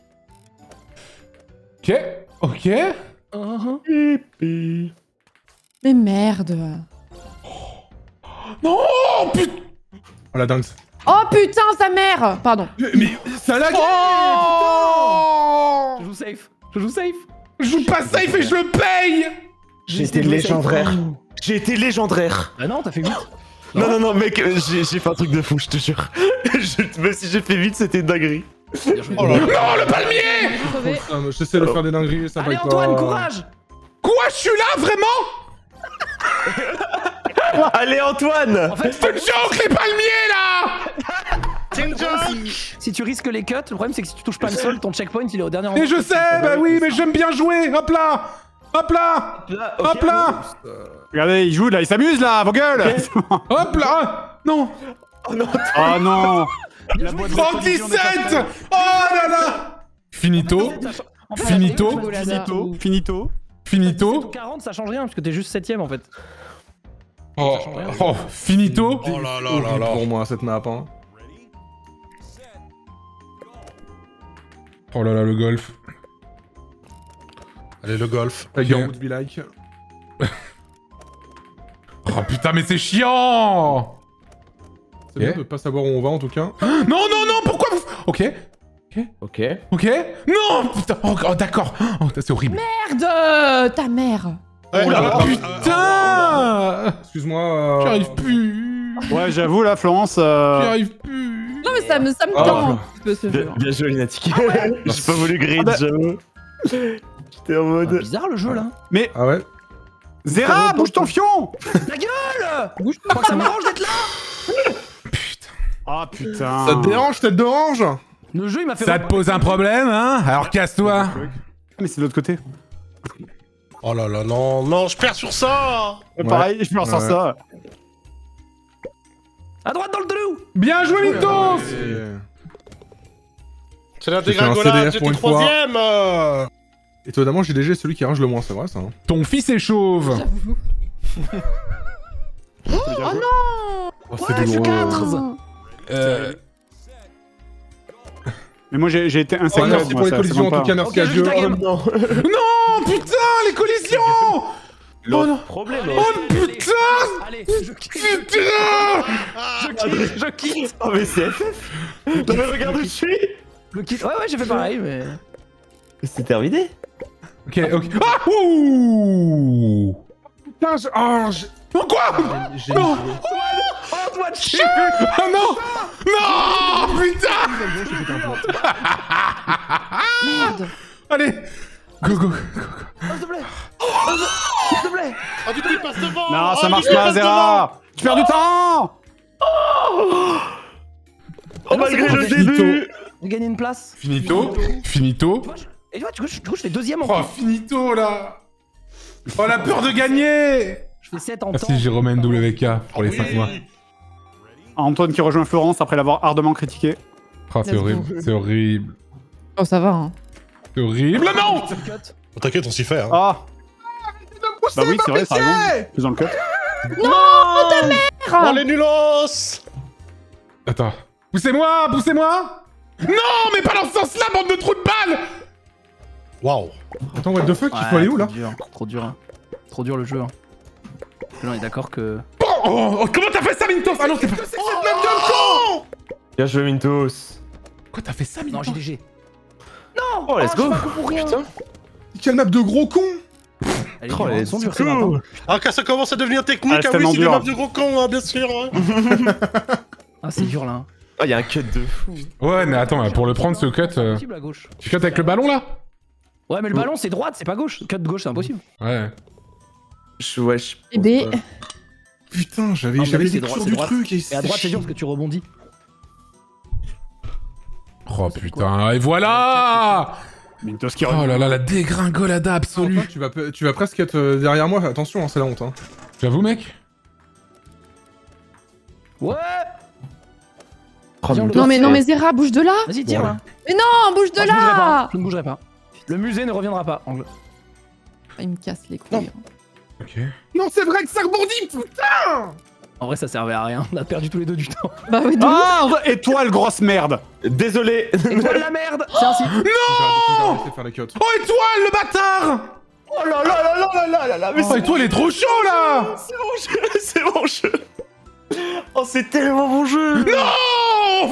Ok. Mais merde. Non, putain! Oh, la dingue. Oh putain, sa mère. Pardon. Mais ça l'a Oh! Je joue safe. Je joue safe. Je joue pas safe et je le paye! J'ai été légendaire. J'ai été légendaire. Bah non, t'as fait 8. Non, mec, j'ai fait un truc de fou, je te jure. Même si j'ai fait vite, c'était une dinguerie. Oh là. Non, le palmier! Crevé. J'essaie de faire des dingueries, ça Allez, va Antoine, courage! Quoi, je suis là, vraiment? Allez, Antoine. En fait, C'est une joke, les palmiers, là! C'est une joke. si tu risques les cuts, le problème c'est que si tu touches pas le sol, ton checkpoint il est au dernier endroit. Et je sais, bah oui, mais j'aime bien jouer! Hop là! Hop là! Hop là! Regardez, il joue là, il s'amuse là, vos gueules. Hop là! Non! Oh non. Oh non. La boîte de 37! Oh là là! Finito. Finito. Finito. Finito. Finito. 40, ça change rien parce que t'es juste 7ème en fait. Oh, finito. Oh là là là Horrible là. pour moi, cette map, hein. Oh là là, le golf. Allez, le golf. Tiger Woods be like. Oh putain, mais c'est chiant! C'est bien de pas savoir où on va, en tout cas. Non, non, non, pourquoi vous... Ok, Ok. ok. Non, putain, oh, d'accord. Oh, c'est horrible. Merde, ta mère. Oh là là. Putain! Excuse-moi. J'y arrive plus. Ouais, j'avoue là, Florence. J'y arrive plus. Non, mais ça me tend un petit peu ce jeu. Bien joué, Lunatic. J'ai pas voulu grid, bah- j'avoue. J'étais en Ah, mode... bizarre le jeu là. Mais Ah ouais? Zera, bouge ton fion. Ta gueule! Je crois que ça m'arrange d'être là! Ah putain. Ça te dérange, tête d'orange? Le jeu il m'a fait. Ça te pose un problème, hein? Alors casse-toi. Mais c'est de l'autre côté. Oh là là, non, non, je perds sur ça. Pareil, je me ressens Ouais. ça. À droite dans le trou! Bien joué, Mythos! C'est la J'ai fait un dégringolade, CDF pour j'étais une fois. 3ème. Étonnamment, JDG est celui qui range le moins, c'est vrai ça. Ton fils est chauve. Oh non. Oh, c'est douloureux. Mais moi j'ai été Oh, insecte. merci pour les collisions, en tout cas, merci Ok, à je Dieu. joue ta game. Non. Non, putain, les collisions. Oh non. Problème. Oh putain. Allez, je quitte. Putain. Je quitte. Oh mais c'est FF. Non mais regarde où je suis. Je quitte. Ouais, j'ai fait pareil, mais. C'est terminé. Ok, ok. Ah ouh. Putain, Oh quoi. Non. Antoine, je Oh non. Non. Putain. Merde. Allez. Go, go. S'il te plaît. S'il te plaît. Ah, du coup, il passe devant. Non, ça Ah, marche du coup, il pas, passe Zera. Tu perds du temps. Oh malgré le début. J'ai gagné une place. Finito. Finito. Et tu vois, du coup, je fais deuxième en Oh, plus. finito là. Oh la peur de gagner. Je fais 7 en temps. Merci Jérôme WK pour les 5 mois. Antoine qui rejoint Florence après l'avoir ardemment critiqué. Oh, c'est horrible, c'est horrible. Oh, ça va, hein. C'est horrible. Non. Oh, t'inquiète, on s'y fait. Hein. Ah. Bah oui, c'est vrai, ça raison. Faisons le cut. Oh, les nulos. Attends. Poussez-moi, poussez-moi. Non, mais pas dans ce sens-là, bande de trous de balles. Waouh. Attends, what the fuck, il faut aller où là? Trop dur, hein. Trop dur le jeu. Hein. Là, on est d'accord que. Oh, comment t'as fait ça, Mintos? Ah non, c'est pas. C'est cette map de con. Bien joué Mintos. Pourquoi t'as fait ça, Non, Mintos? JDG. Non. Oh, let's go. Putain. Quelle map de gros con! Elle est Oh, dure, let's elles sont dures, go. ces maps, hein. Ah, quand ça commence à devenir Ah, technique, c'est ah oui, tellement c'est des dur. maps de gros cons, hein, bien sûr. Hein. Ah, c'est dur là. Hein. Oh, y'a un cut de fou. Ouais, mais attends, pour le prendre ce cut, Impossible à gauche. tu cut avec le ballon là? Ouais, mais le ballon c'est droite, c'est pas gauche. Cut de gauche, c'est impossible. Ouais. Wesh. Bébé. Putain, Non, j'avais mais j'avais oui, c'est des droit, sur c'est du droite. truc et Et à droite, c'est dur parce que tu rebondis. Oh putain, et voilà! Mintos qui Oh là là, la dégringolada absolue. Antoine, tu vas presque être derrière moi, attention, hein, c'est la honte. Hein. J'avoue, mec. Ouais. Oh, Viens, on le Non, passe. mais Zera, bouge de là. Vas-y, tire là. Mais non, bouge de Ah, je bougerai pas. là. Je ne bougerai pas. Le musée ne reviendra pas. Angle. Il me casse les couilles. Ok. Non, c'est vrai que ça rebondit, putain! En vrai, ça servait à rien. On a perdu tous les deux du temps. Bah oui, de ouf. Ah, étoile grosse merde. Désolé. Étoile la merde. C'est un site. Non! De faire les cuts. Oh, étoile, le bâtard! Oh là là là là là là là. Mais Oh, étoile est trop chaud là! c'est bon jeu. C'est bon jeu. Oh, c'est tellement bon jeu. Non!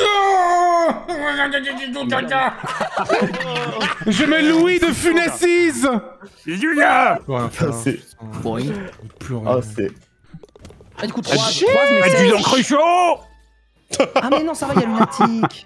Putain! Je me louis de Funessis! Julia. Voilà, c'est- Bon, oui. plus rien. Oh, c'est. Ah, du coup, 3, Ah, mais du c'est. encre chaud. Ah, mais non, ça va, il y a lunatique.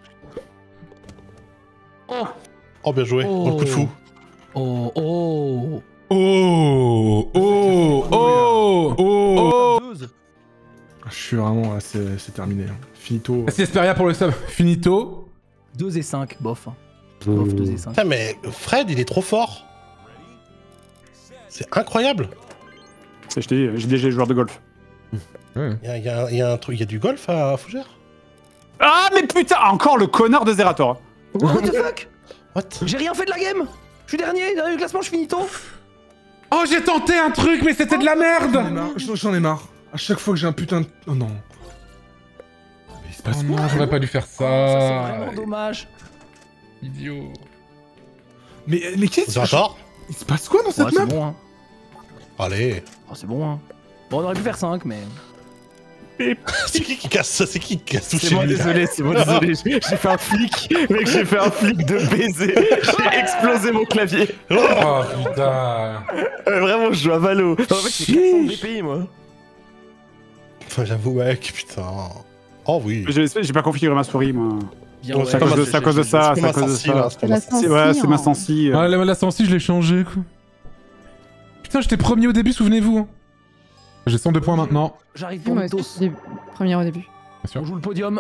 Oh, bien joué. Oh, le coup de fou. Oh, oh. Oh! Oh! Oh! Oh! Je suis vraiment là, c'est terminé. Hein. Finito. Merci Esperia pour le sub. Finito. 2 et 5, bof. Hein. Bof, 2 et 5. Putain, mais Fred, il est trop fort. C'est incroyable. Je t'ai dit, j'ai déjà joueur de golf. Il y a un truc, il y a du golf à Fougère. Ah, mais putain, encore le connard de Zerator. What the fuck? What? J'ai rien fait de la game. Je suis dernier du classement, je finis tôt. Oh, j'ai tenté un truc, mais c'était de la merde! J'en ai marre. À chaque fois que j'ai un putain de. Oh non. Mais il se passe quoi? J'aurais pas dû faire ça. Ça, c'est vraiment dommage. Idiot. Mais qu'est-ce que. D'accord. Il se passe quoi dans cette Ouais, c'est map? bon, hein. Allez. Oh, c'est bon, hein. Bon, on aurait pu faire 5, mais. C'est qui casse ça? C'est qui casse tout C'est chez moi, lui? désolé, c'est moi, désolé. J'ai fait un flic. Mec, j'ai fait un flic de baiser. J'ai explosé mon clavier. Oh putain. Vraiment, je joue à Valo. En fait, j'ai 400 DPI, moi. Enfin, j'avoue, mec, putain. Oh oui. J'ai pas configuré ma souris, moi. Bien, Oh, ouais. C'est à cause de ça, c'est à cause de ça, C'est c'est à ma cause de sensi, là. ça. C'est pas ma La sensi. Ouais, c'est ma hein. sensi. Ah, la sensi, je l'ai changé, quoi. Putain, j'étais premier au début, souvenez-vous. hein. J'ai 102 points maintenant. J'arrive pour Moi Mintos. aussi, j'étais première au début. Bien sûr. On joue le podium.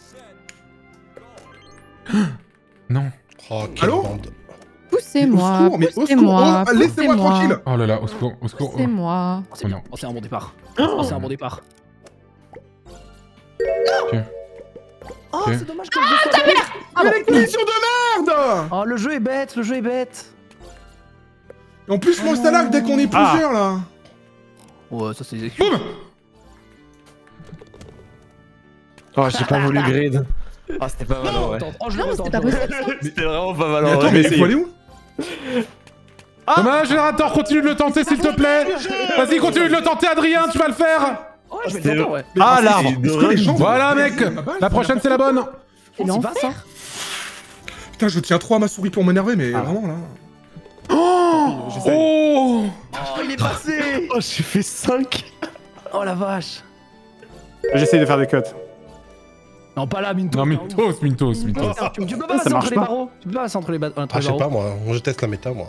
Non. Oh, quelle Allô bande. Poussez-moi, mais au secours, poussez-moi, oh, laissez-moi tranquille. Oh là là, au secours, au secours. Poussez-moi. Oh, c'est Oh bien. non. Oh, c'est un bon départ. Oh, c'est un bon départ. Oh, Ok. c'est dommage que le jeu soit bête. Mais les collisions de merde. Oh, le jeu est bête, le jeu est bête. En plus, je mange ta lag dès qu'on est plusieurs, là. Ouais, ça c'est des excuses. Boum. Oh, j'ai pas voulu grid. Ah, c'était pas mal, ouais. Attends, oh, je Non, le c'était retente, pas je le possible. retente. C'était vraiment pas mal, Mais en attends, vrai. mais il faut aller où? Dommage, générateur, continue de le tenter, s'il te plaît. Vas-y, continue de le tenter, Adrien, tu vas le faire. Ouais, je vais le tenter, ouais. Ah, l'arbre. Est-ce que les chances- Voilà, mec. La prochaine, c'est la bonne. C'est On s'y l'enfer. passe, hein. Putain, je tiens trop à ma souris pour m'énerver, mais vraiment, là... J'essaye. Oh. Oh, il est passé. Oh, j'ai fait 5. Oh la vache. J'essaye de faire des cuts. Non, pas là, Minto. Non, Mintos. Tu peux pas passer marche entre les pas. barreaux. Tu peux pas passer entre les Ah, je sais barreaux. pas, moi. Moi, je teste la méta, moi.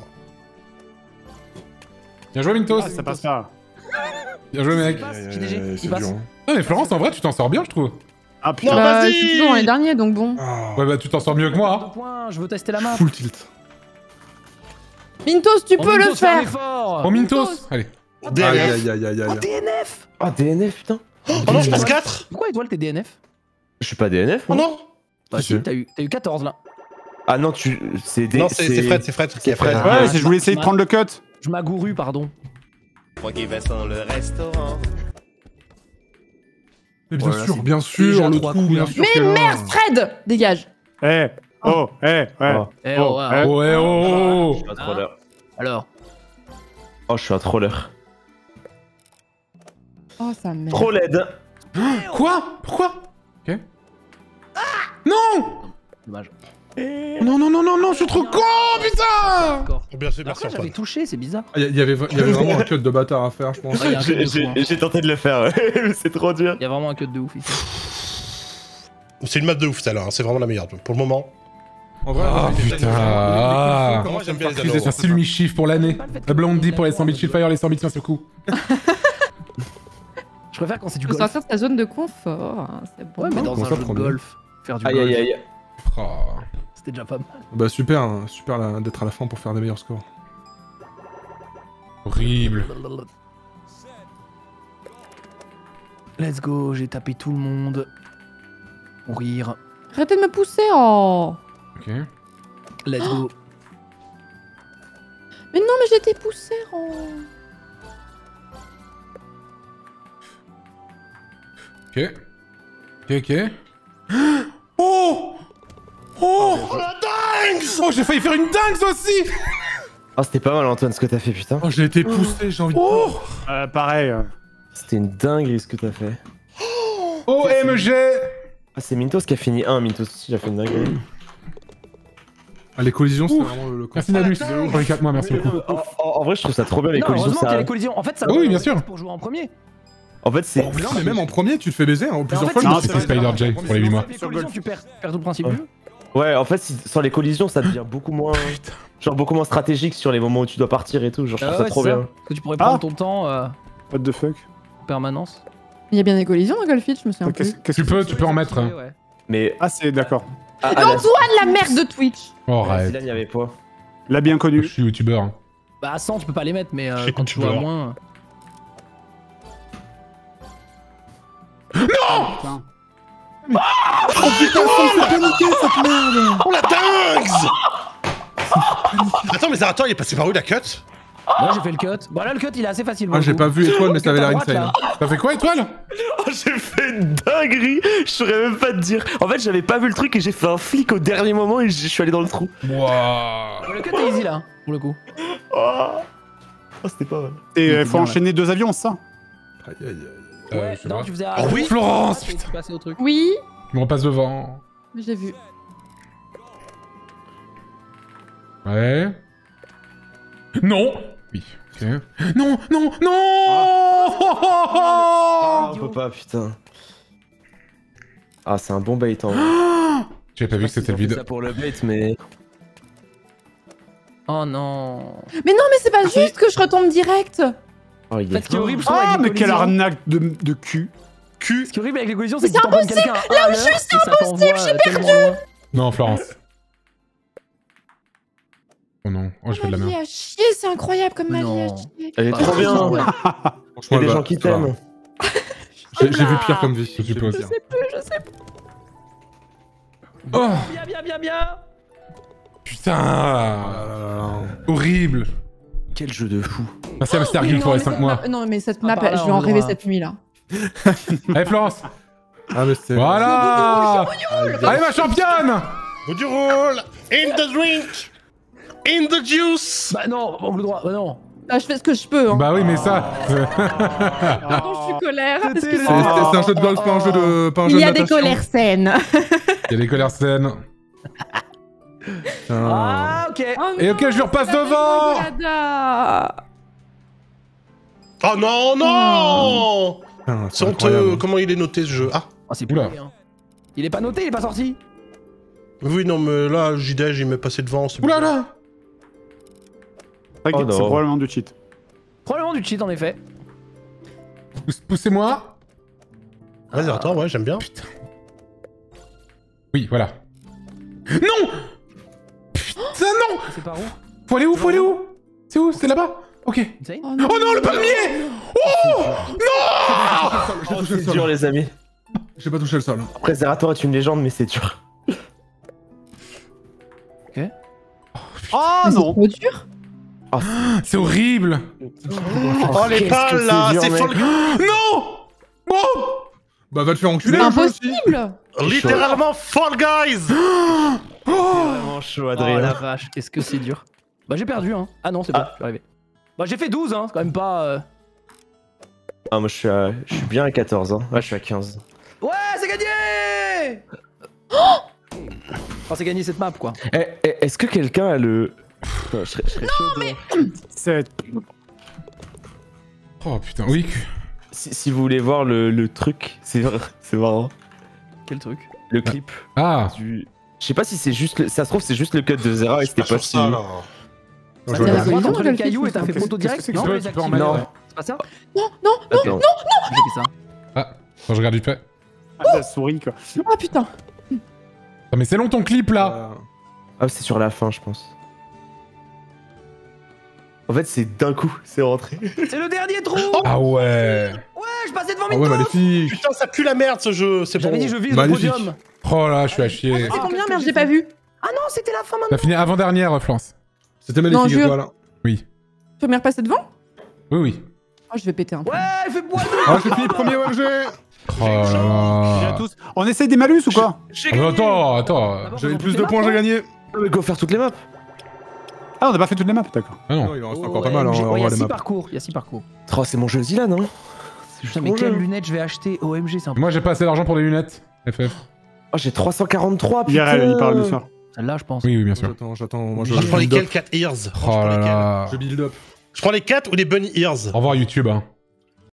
Bien joué, Mintos. Ah, ça passe pas. Bien joué, mec. Il passe, JDG, il c'est passe. dur. Ah, mais Florence, en vrai, tu t'en sors bien, je trouve. Ah putain. Bah, je suis toujours dans les derniers, donc bon. Ah, Ouais, bah, tu t'en sors mieux que moi. Deux points, je veux tester la map. full tilt. Mintos, tu Oh, peux le Mintos, fais un faire. effort. Oh, Mintos. Allez. Aïe, DNF. aïe, aïe, aïe, Oh, aïe. DNF. Ah, DNF, putain. Oh non, je passe 4. Pourquoi Étoile t'es DNF? Je suis pas DNF, Oh moi. non. Bah si, t'as eu 14 là. Ah non, tu. C'est des. Non, c'est Fred qui a fait. Fred. Ouais, je voulais essayer de prendre le cut. Je m'agourue, pardon. Croquer Vincent le restaurant. Mais Voilà, c'est bien sûr, déjà le trois trou, coups, bien hein. sûr. Mais que là. merde, Fred, dégage. Eh. Oh, eh, ouais. Oh. Eh, Oh, ouais, eh. Oh, ouais, oh. Je suis un troller. Alors. Oh, je suis un troller. Oh, ça merde. Trop laide. Quoi? Pourquoi? Ok. Non. Dommage. Non, non, non, non, non, je suis trop con, putain. D'accord. Bien sûr, Après, merci j'avais Antoine. touché, c'est bizarre. Ah, il y avait vraiment un cut de bâtard à faire, je pense. Ouais, il y a un cut de fou, hein. J'ai tenté de le faire, ouais. Mais c'est trop dur. Il y a vraiment un cut de ouf ici. C'est une map de ouf, celle-là. Hein. C'est vraiment la meilleure. Pour le moment. En vrai, Ah, putain. Ah. Moi, j'aime bien les Comment anneaux. Merci le mi-chiffre pour l'année. La Blondie pour les 100 bits Shieldfire, les 100 bits sur coup. Je préfère quand c'est du Faut golf. sortir de ta zone de confort, hein, c'est bon. Ouais, mais dans Comment un ça, jeu de premier golf, faire du Aïe, golf, aïe, aïe. Oh. c'était déjà pas mal. Bah super, hein, super là, d'être à la fin pour faire des meilleurs scores. Horrible. Let's go, j'ai tapé tout le monde. Mourir. Arrêtez de me pousser, oh. Ok. Let's go. Mais non, mais j'étais poussé, oh. Ok. Ok, ok. Oh. Oh. Oh la dingue. Oh, j'ai failli faire une dingue aussi. Oh, c'était pas mal, Antoine, ce que t'as fait, putain. Oh, j'ai été poussé, j'ai envie de... Oh. Pareil. C'était une dinguerie, ce que t'as fait. OMG. Ah, c'est Mintos qui a fini 1. Mintos aussi, il a fait une dinguerie. Ah, les collisions, c'est Ouf. vraiment le... Merci Nalus pour les 4 mois, merci beaucoup. En vrai, je trouve ça trop bien, les Non, collisions. heureusement qu'il y a Ça... les collisions. En fait, ça Ah oui, donne bien un sûr. bonus pour jouer en premier. En fait, c'est. Non, mais même en premier, tu te fais baiser, hein, plusieurs en fait, fois. Non, c'est c'était Spider J pour les 8 mois. Les collisions, tu perds tout le principe Ouais. du jeu. Ouais, en fait, sans les collisions, ça devient beaucoup moins. Genre, beaucoup moins stratégique sur les moments où tu dois partir et tout. Genre, je trouve ça Ouais, trop c'est ça. bien. Parce que tu pourrais prendre ton temps What the fuck. en permanence. Il y a bien des collisions dans Golfit, je me souviens plus. Tu peux en mettre. Hein. Ouais. Mais. Ah, c'est d'accord. Ah, Et Antoine, la merde de Twitch. Oh, Là, arrête. il y avait pas. La bien Je connue. suis youtubeur. Hein. Bah, à 100, tu peux pas les mettre, mais Je sais quand que tu tu joues à peux. moins. Putain. Oh la dingue. Attends, mais attends, il est passé par où la cut? Moi, j'ai fait le cut. Bon, là, le cut, il est assez facile. Ah, j'ai pas vu Étoile, mais ça avait l'air Droite, insane. là. T'as fait quoi, étoile? Oh, j'ai fait une dinguerie. Je saurais même pas te dire. En fait, j'avais pas vu le truc et j'ai fait un flic au dernier moment et je suis allé dans le trou. Wouah. Le cut est easy là, pour le coup. Oh, c'était pas mal. Et était faut bien, enchaîner 2 avions, ça. Aïe, aïe, aïe. Ouais, c'est non, vrai. tu faisais. Ah oui, Florence, putain. putain. Tu passais au truc. Oui, Je me repasse devant. j'ai vu. Ouais. Non. Oui. Ok. Non, non, non. Ah, on peut pas, putain. Ah, c'est un bon bait en vrai. J'avais pas vu que c'était le Ils ont fait vide. ça pour le bait, mais. Oh non. Mais non, mais c'est pas juste que je retombe direct. Oh, il En fait, ce qui est horrible, je trouve, Ah, avec les mais quelle collisions- arnaque de cul. Ce qui est horrible avec les collisions, c'est que Mais tu t'envoies quelqu'un à l'heure et ça t'envoie tellement loin. Non, Florence. Oh non. Oh, je fais de la Ma vie merde. à chier, c'est incroyable comme ma vie à Non. chier. Elle est Bah, trop bien. ouais. Il y a Franchement, des bah, gens qui ça va. t'aiment. J'ai vu pire comme vie. Je suppose. J'ai vu pire. Je sais plus. Oh Bien. putain. Horrible. Quel jeu de fou. Merci à Mr. Geek pour les 5 mois. Non, mais cette map, par là, je vais on en a rêver droit. cette nuit là. Allez, Florence. Ah, mais c'est... Voilà. Allez, ma championne. Bout du roll. In the drink. In the juice. Bah non, on le droit. Bah non. Ah, je fais ce que je peux. Hein. Bah oui, mais ça. Pardon, je suis colère. C'était Excusez-moi. C'est un jeu de golf, pas un jeu de. Pas un jeu Il y de a des natation. colères saines. Il y a des colères saines. Putain. Ah, ok. Oh Et non, ok, je lui repasse la devant. rigolada. Oh non, non. Putain, c'est C'est incroyable. honteux. Comment il est noté ce jeu? Ah. Oh, c'est Oula. pourri, hein. Il est pas noté, il est pas sorti. Oui, non, mais là, JDG, il m'est passé devant. c'est Oula bizarre. là. Oh, non. C'est probablement du cheat. Probablement du cheat en effet. Poussez-moi. Vas-y, attends, ouais, j'aime bien. Oui, voilà. Non. Putain, non. C'est par où? Faut aller où? Faut aller où? C'est où? C'est là-bas? Ok. Insane. Oh non. Oh non, le palmier. Oh non. J'ai Oh, touché le c'est sol. dur, les amis. J'ai pas touché le sol. Après, Zerator est une légende, mais c'est dur. Oh Mais c'est non. trop dur. C'est horrible. Oh, les qu'est-ce pales, que là. c'est dur, C'est mec. folle. Non. Bon. Bah va te faire enculer. le jeu aussi. Impossible. Littéralement Fall Guys. Vraiment chaud, Oh Adrien. la vache, qu'est-ce que c'est dur. Bah j'ai perdu hein. Ah non, c'est bon, je suis arrivé. Bah j'ai fait 12 hein, c'est quand même pas... Ah, moi, je suis bien à 14, hein. Ouais, je suis à 15. Ouais, c'est gagné. Oh, c'est gagné cette map quoi. Est-ce que quelqu'un a le... Je serais chaud de... C'est... Oh putain, oui. Si vous voulez voir le truc, c'est marrant. Quel truc? Le clip Ah. du... Je sais pas si c'est juste... Ça se trouve, c'est juste le cut de Zera et c'était pas Sur ça, si... là. Je T'as vois la pas. droite entre les le cailloux et film, t'as fait qu'est-ce photo que direct. c'est que Non, ça, les tu peux activer. en Non, mettre, c'est pas ça. Attends. J'ai fait ça. Attends, je regarde vite fait. Ah, la souris, quoi. Ah putain. Ah, mais c'est long ton clip là. Ah, c'est sur la fin, je pense. En fait, c'est d'un coup, c'est rentré. C'est le dernier trou. Ah ouais. Ouais, je passais devant Ah ouais, Mintos. maléfique. Putain, ça pue la merde ce jeu. C'est bon. J'avais dit je vise le Magnifique. podium. Oh là, je suis à chier. C'est combien, merde, j'ai pas vu. Ah non, c'était la fin maintenant. T'as fini avant-dernière, Florence. C'était Non, magnifique, jure. voilà. Oui. Tu veux me repasser devant? Oui, oui. Oh, je vais péter un peu. Ouais, fais-moi Ah, j'ai fini premier OMG. Oh là là. Tous. On essaye des malus ou quoi? Ah, attends. J'avais plus de points, j'ai gagné. Non, mais go faire toutes les maps. Ah, on n'a pas fait toutes les maps, d'accord. Ah non. il en reste Oh, encore pas mal. OMG. Hein, Ouais, il y a les 6 maps. parcours. Il y a 6 parcours. Oh, c'est mon jeu Zilan, hein. C'est juste Putain, mais mon quelles jeu. lunettes je vais acheter? OMG, c'est un peu. Moi, j'ai pas assez d'argent pour des lunettes. FF. Oh, j'ai 343, putain. IRL, il parle bien sûr. Celle-là, je pense. Oui, oui, bien sûr. J'attends. Moi, je Je prends build up. lesquels 4 ears. Oh là là. Je build up. Je prends les 4 ou les bunny ears. Au revoir YouTube. Hein.